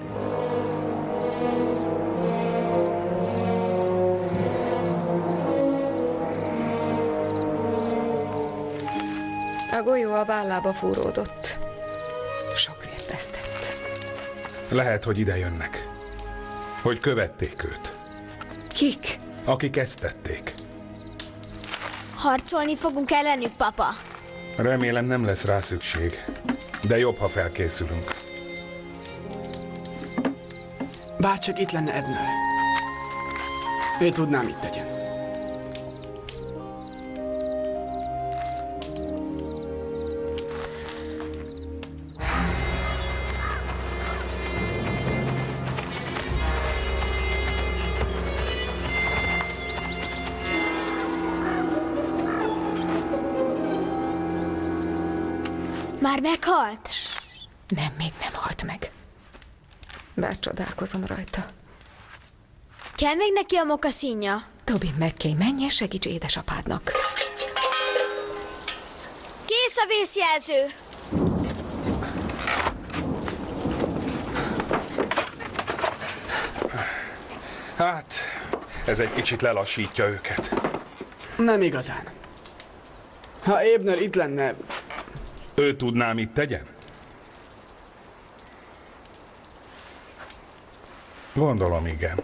A golyó a vállába fúródott. Sok vért vesztett. Lehet, hogy ide jönnek. Hogy követték őt. Kik? Akik ezt tették. Harcolni fogunk ellenük, papa. Remélem nem lesz rá szükség. De jobb, ha felkészülünk. Bárcsak itt lenne Edner. Ő tudná, mit tegyen. Már meghalt? Nem, még nem halt meg. Bár csodálkozom rajta. Kell még neki a mokaszínja? Tobi, McKay, menj és segíts édesapádnak. Kész a vészjelző! Hát, ez egy kicsit lelassítja őket. Nem igazán. Ha Abner itt lenne... Ő tudná, mit tegyen? Gondolom, igen.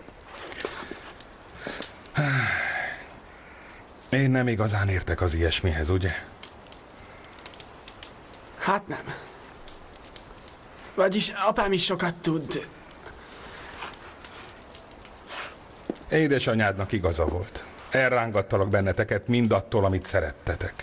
Én nem igazán értek az ilyesmihez, ugye? Hát nem. Vagyis apám is sokat tud. Édesanyádnak igaza volt. Elrángattalak benneteket mindattól, amit szerettetek.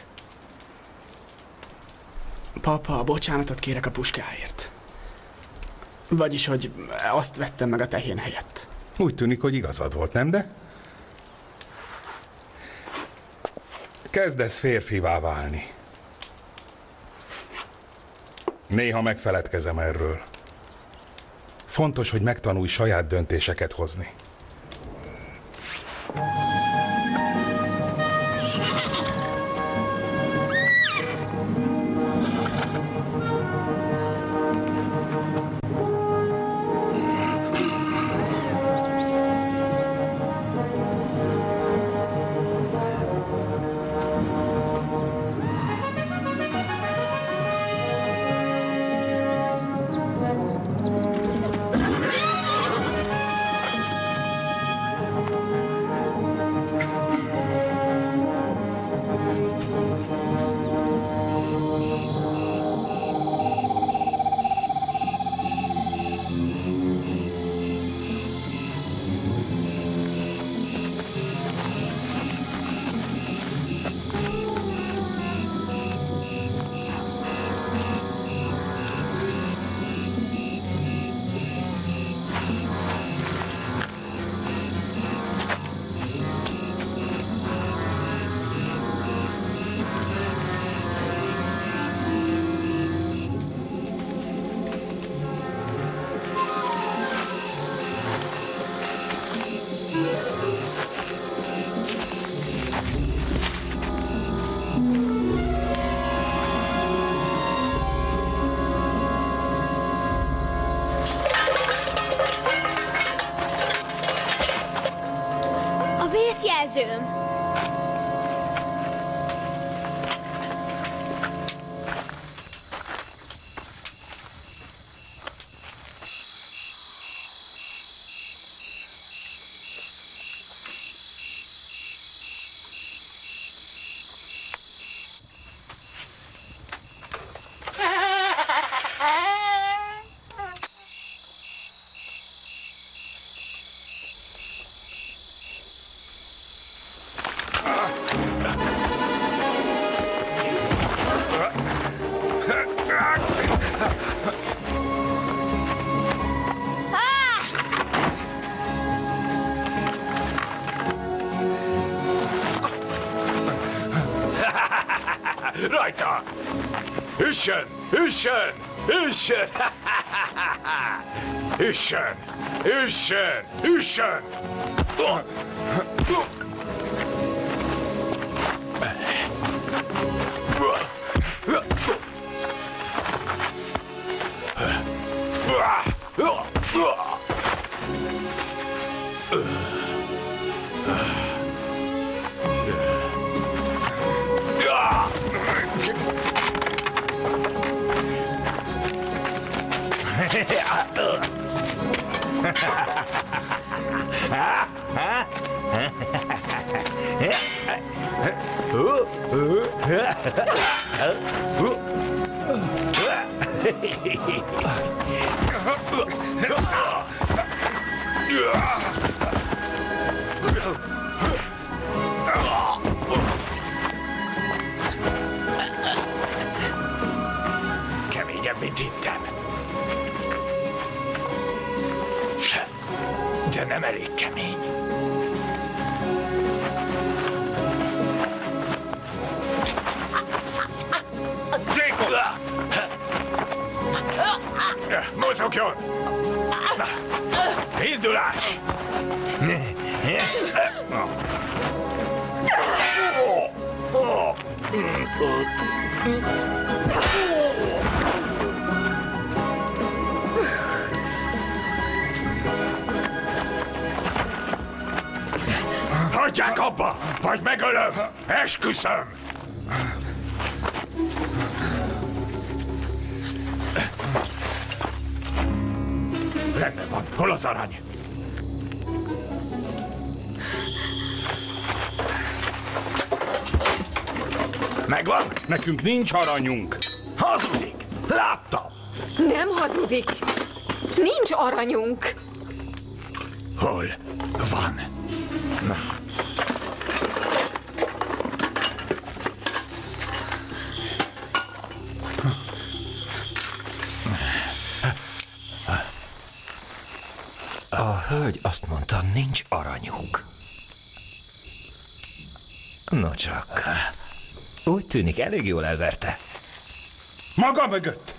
Papa, bocsánatot kérek a puskáért. Vagyis, hogy azt vettem meg a tehén helyett. Úgy tűnik, hogy igazad volt, nem de? Kezdesz férfivá válni. Néha megfeledkezem erről. Fontos, hogy megtanulj saját döntéseket hozni. mezőm. Rajta! Üssön! Üssön! Üssön! Üssön! Üssön! Üssön! Keményebb, mint hittem. De nem elég kemény. Jacob! Mozogjon! Indulás! Hagyják abba, vagy megölöm! Esküszöm! Rendben van. Hol az arany? Megvan? Nekünk nincs aranyunk. Hazudik! Láttam! Nem hazudik! Nincs aranyunk! Hol van? Na. A hölgy azt mondta, nincs aranyunk. No csak. Úgy tűnik, elég jól elverte. Maga mögött!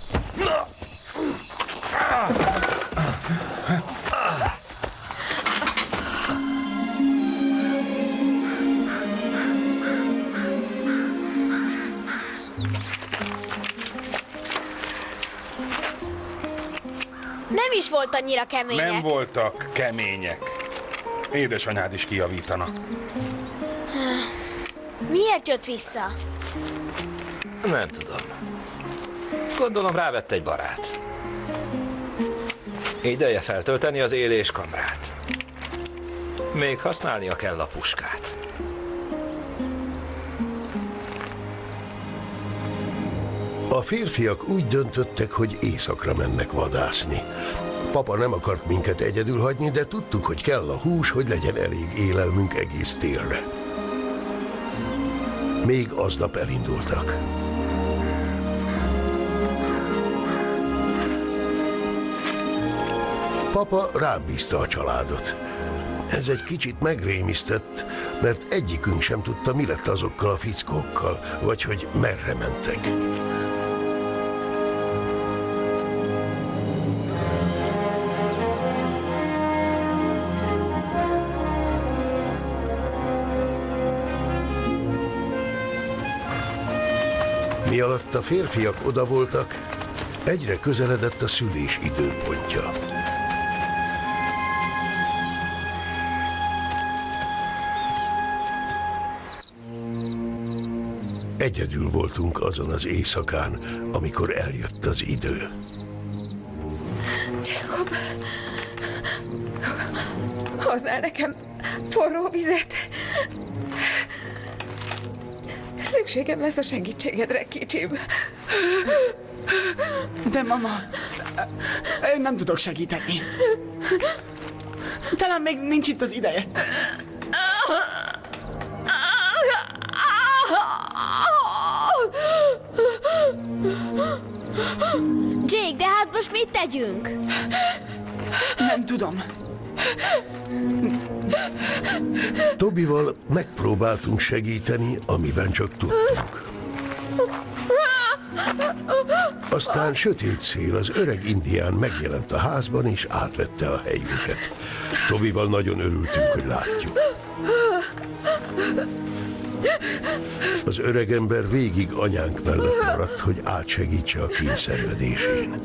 Nem is volt annyira kemények. Nem voltak kemények. Édesanyád is kijavítana. Miért jött vissza? Nem tudom. Gondolom rávett egy barát. Ideje feltölteni az éléskamrát. Még használnia kell a puskát. A férfiak úgy döntöttek, hogy éjszakra mennek vadászni. Papa nem akart minket egyedül hagyni, de tudtuk, hogy kell a hús, hogy legyen elég élelmünk egész télre. Még aznap elindultak. Papa rám bízta a családot. Ez egy kicsit megrémisztett, mert egyikünk sem tudta, mi lett azokkal a fickókkal, vagy hogy merre mentek. Mi alatt a férfiak oda voltak, egyre közeledett a szülés időpontja. Egyedül voltunk azon az éjszakán, amikor eljött az idő. Jacob, hoznál nekem forró vizet. Szükségem lesz a segítségedre, kicsim. De mama, én nem tudok segíteni. Talán még nincs itt az ideje. Jake, de hát most mit tegyünk? Nem tudom. Tobival megpróbáltunk segíteni, amiben csak tudtunk. Aztán sötét szél, az öreg indián megjelent a házban, és átvette a helyünket. Tobival nagyon örültünk, hogy látjuk. Az öregember végig anyánk mellett maradt, hogy átsegítse a kényszenvedésén.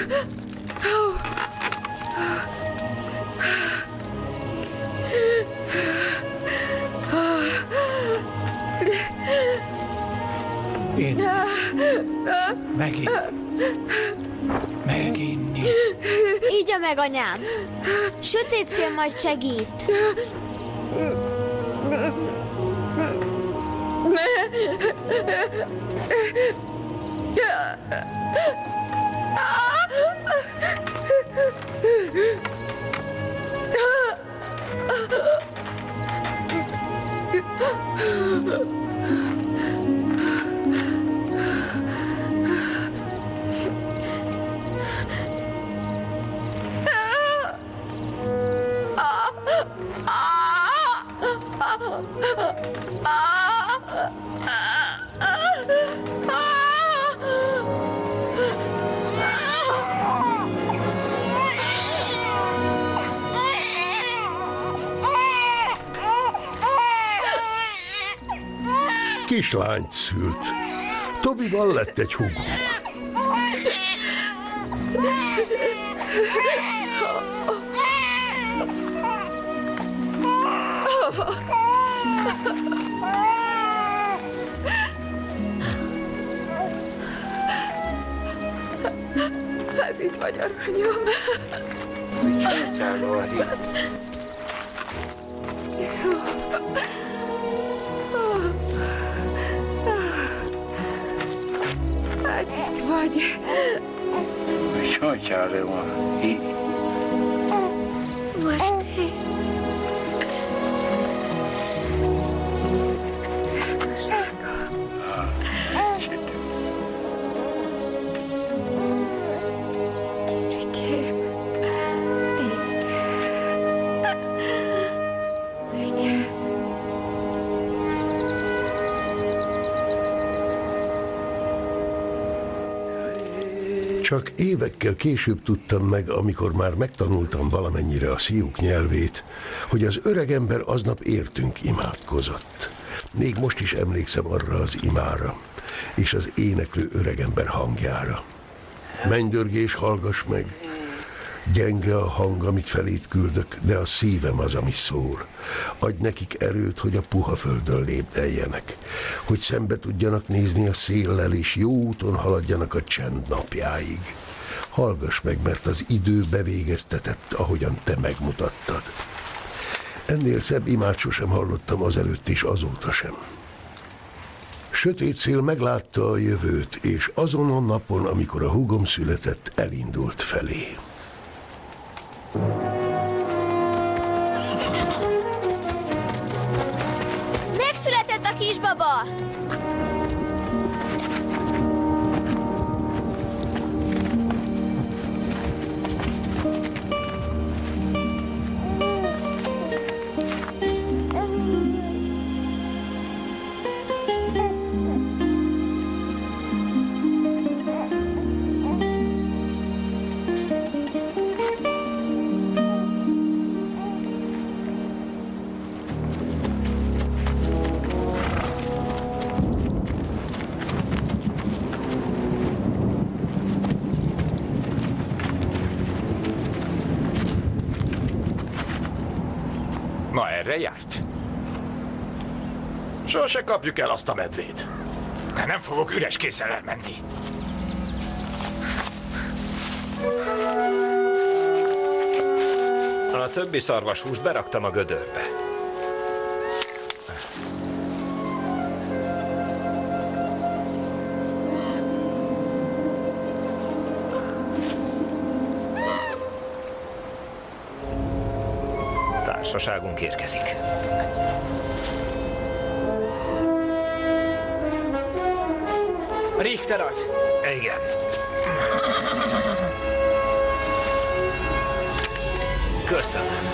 Én megint meginni. Így meg, anyám. Sötét szél majd segít. Kislányt szült. Tobival lett egy húgunk. Ez itt vagy, aranyom. Hát itt vagy. Most én. Csak évekkel később tudtam meg, amikor már megtanultam valamennyire a Sioux nyelvét, hogy az öregember aznap értünk imádkozott. Még most is emlékszem arra az imára, és az éneklő öregember hangjára. Mennydörgés, hallgass meg! Gyenge a hang, amit felét küldök, de a szívem az, ami szól. Adj nekik erőt, hogy a puha földön lépdeljenek, hogy szembe tudjanak nézni a széllel, és jó úton haladjanak a csend napjáig. Hallgass meg, mert az idő bevégeztetett, ahogyan te megmutattad. Ennél szebb imát sosem hallottam azelőtt és azóta sem. Sötét szél meglátta a jövőt, és azon a napon, amikor a húgom született, elindult felé. Megszületett a kisbaba! Na, erre járt? Sose kapjuk el azt a medvét. Nem fogok üres készen elmenni. A többi szarvashúst beraktam a gödörbe. Társaságunk érkezik. Richter az. Igen. Köszönöm.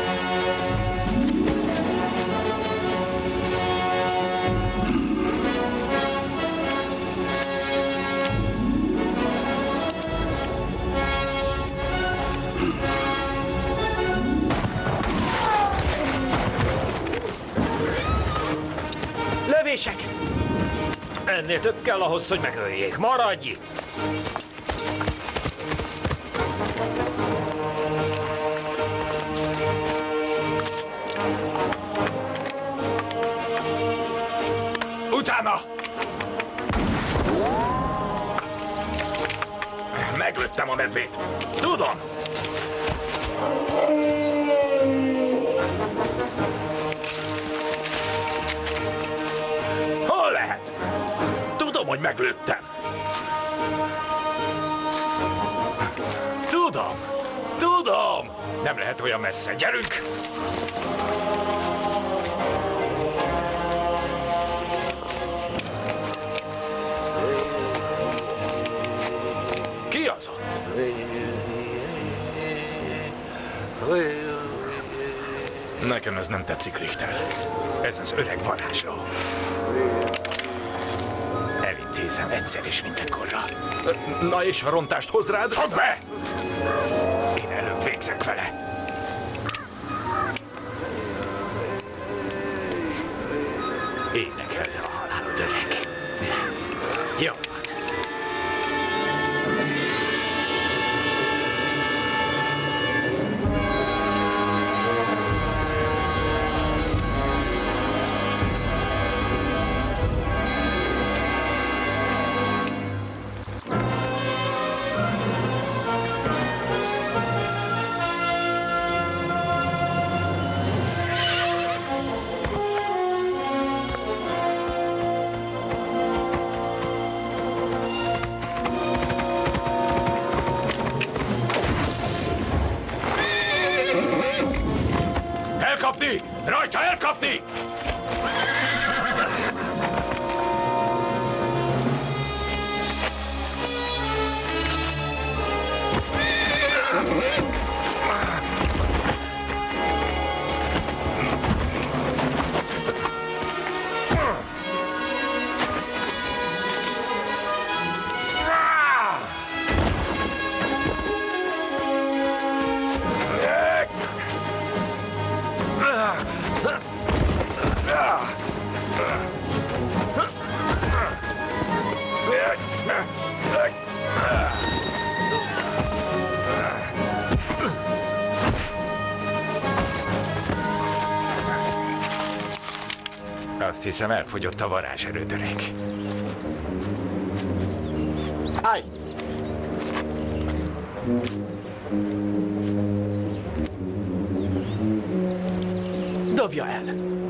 Lövések! Ennél több kell ahhoz, hogy megöljék. Maradj itt! Utána! Meglőttem a medvét. Tudom! Hol lehet? Tudom, hogy meglőttem. Tudom! Tudom! Nem lehet olyan messze. Gyerünk! Ki az ott? Nekem ez nem tetszik, Richter. Ez az öreg varázsló. Elintézem egyszer és mindenkorra. Na és a rontást hoz rád? Fogd be! Én előbb végzek vele. Énekeld el a halálod, öreg. Jó. Elkapni! Rajta elkapni! Azt hiszem, elfogyott a varázserőd, öreg. Állj! Dobja el!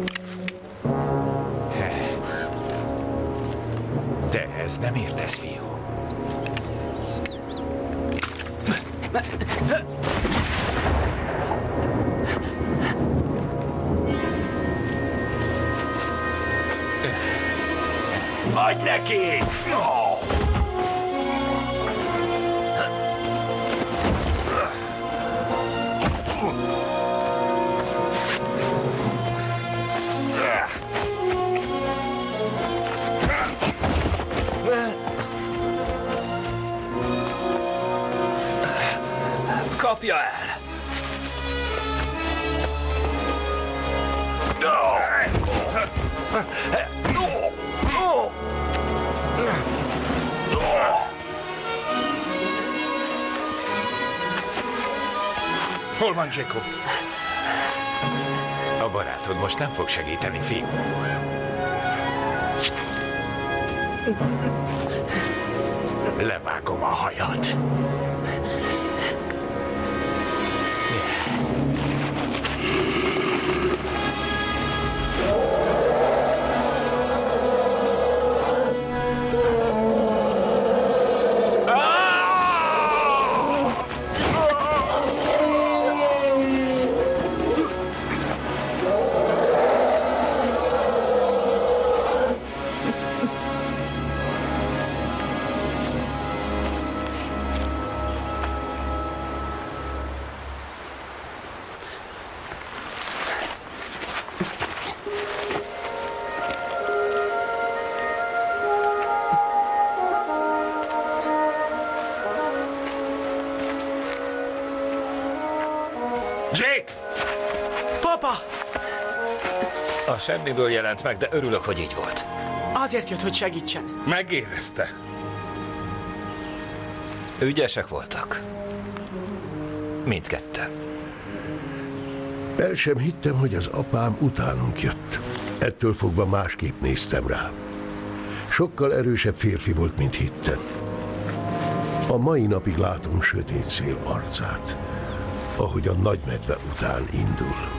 Te ez nem értesz, fiú. Adj neki! No! Kapja el! Hol van Jacob? A barátod most nem fog segíteni, fiú. Levágom a hajad. Jake! Papa! A semmiből jelent meg, de örülök, hogy így volt. Azért jött, hogy segítsen. Megérezte. Ügyesek voltak. Mindketten. El sem hittem, hogy az apám utánunk jött. Ettől fogva másképp néztem rá. Sokkal erősebb férfi volt, mint hittem. A mai napig látom sötét szél arcát, ahogy a nagymedve után indul.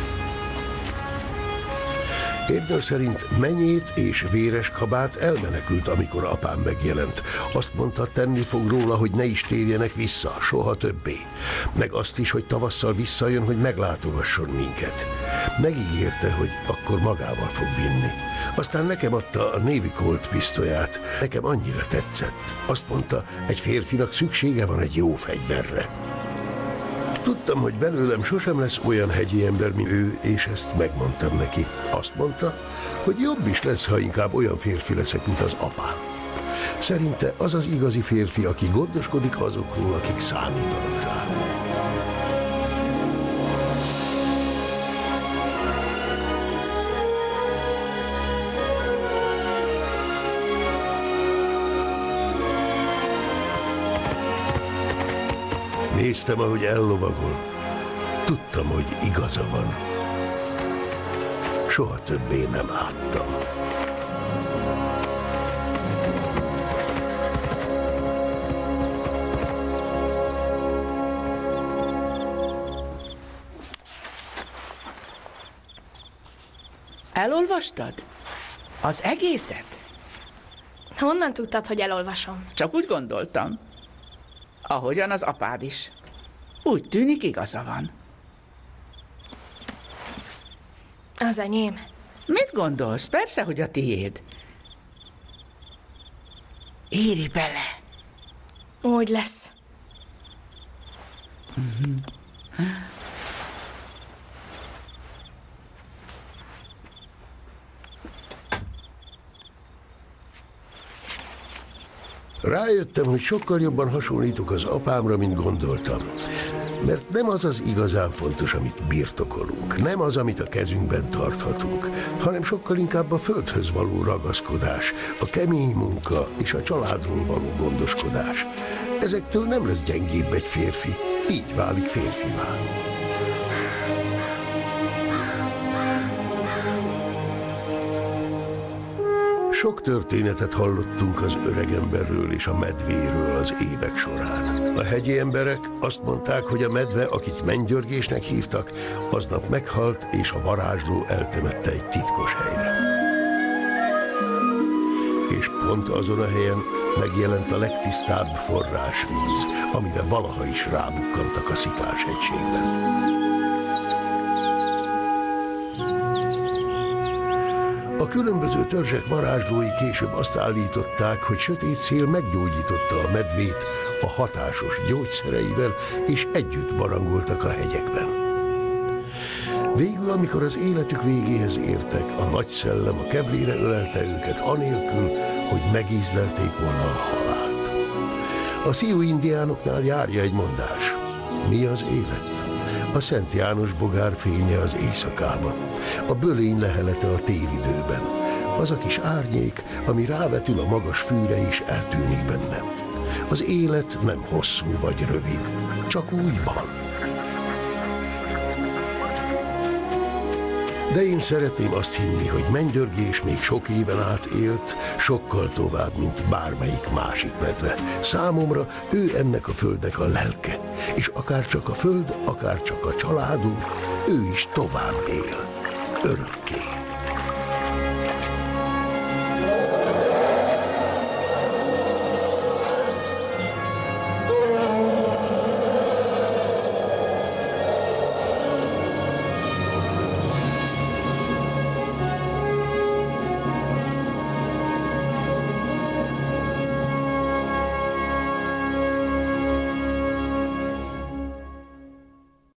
Érdől szerint Menyét és Véres Kabát elmenekült, amikor apám megjelent. Azt mondta, tenni fog róla, hogy ne is térjenek vissza, soha többé. Meg azt is, hogy tavasszal visszajön, hogy meglátogasson minket. Megígérte, hogy akkor magával fog vinni. Aztán nekem adta a Navy Colt pisztolyát. Nekem annyira tetszett. Azt mondta, egy férfinak szüksége van egy jó fegyverre. Tudtam, hogy belőlem sosem lesz olyan hegyi ember, mint ő, és ezt megmondtam neki. Azt mondta, hogy jobb is lesz, ha inkább olyan férfi leszek, mint az apám. Szerinte az az igazi férfi, aki gondoskodik azokról, akik számítanak rá. Néztem, ahogy ellovagol. Tudtam, hogy igaza van. Soha többé nem láttam. Elolvastad? Az egészet? Honnan tudtad, hogy elolvasom? Csak úgy gondoltam. Ahogyan az apád is. Úgy tűnik, igaza van. Az enyém. Mit gondolsz? Persze, hogy a tiéd. Írj bele. Úgy lesz. Uh-huh. Rájöttem, hogy sokkal jobban hasonlítok az apámra, mint gondoltam. Mert nem az az igazán fontos, amit birtokolunk, nem az, amit a kezünkben tarthatunk, hanem sokkal inkább a földhöz való ragaszkodás, a kemény munka és a családról való gondoskodás. Ezektől nem lesz gyengébb egy férfi, így válik férfivá. Sok történetet hallottunk az öregemberről és a medvéről az évek során. A hegyi emberek azt mondták, hogy a medve, akit Mennydörgésnek hívtak, aznap meghalt, és a varázsló eltemette egy titkos helyre. És pont azon a helyen megjelent a legtisztább forrásvíz, amire valaha is rábukkantak a Sziklás hegységben. A különböző törzsek varázslói később azt állították, hogy sötét szél meggyógyította a medvét a hatásos gyógyszereivel, és együtt barangoltak a hegyekben. Végül, amikor az életük végéhez értek, a nagy szellem a keblére ölelte őket anélkül, hogy megízlelték volna a halált. A Sioux indiánoknál járja egy mondás. Mi az élet? A Szent János bogár fénye az éjszakában, a bölény lehelete a tévidőben, az a kis árnyék, ami rávetül a magas fűre és eltűnik benne. Az élet nem hosszú vagy rövid, csak úgy van. De én szeretném azt hinni, hogy Mennydörgés még sok éven át élt, sokkal tovább, mint bármelyik másik medve. Számomra ő ennek a földnek a lelke, és akárcsak a föld, akárcsak a családunk, ő is tovább él. Örökké.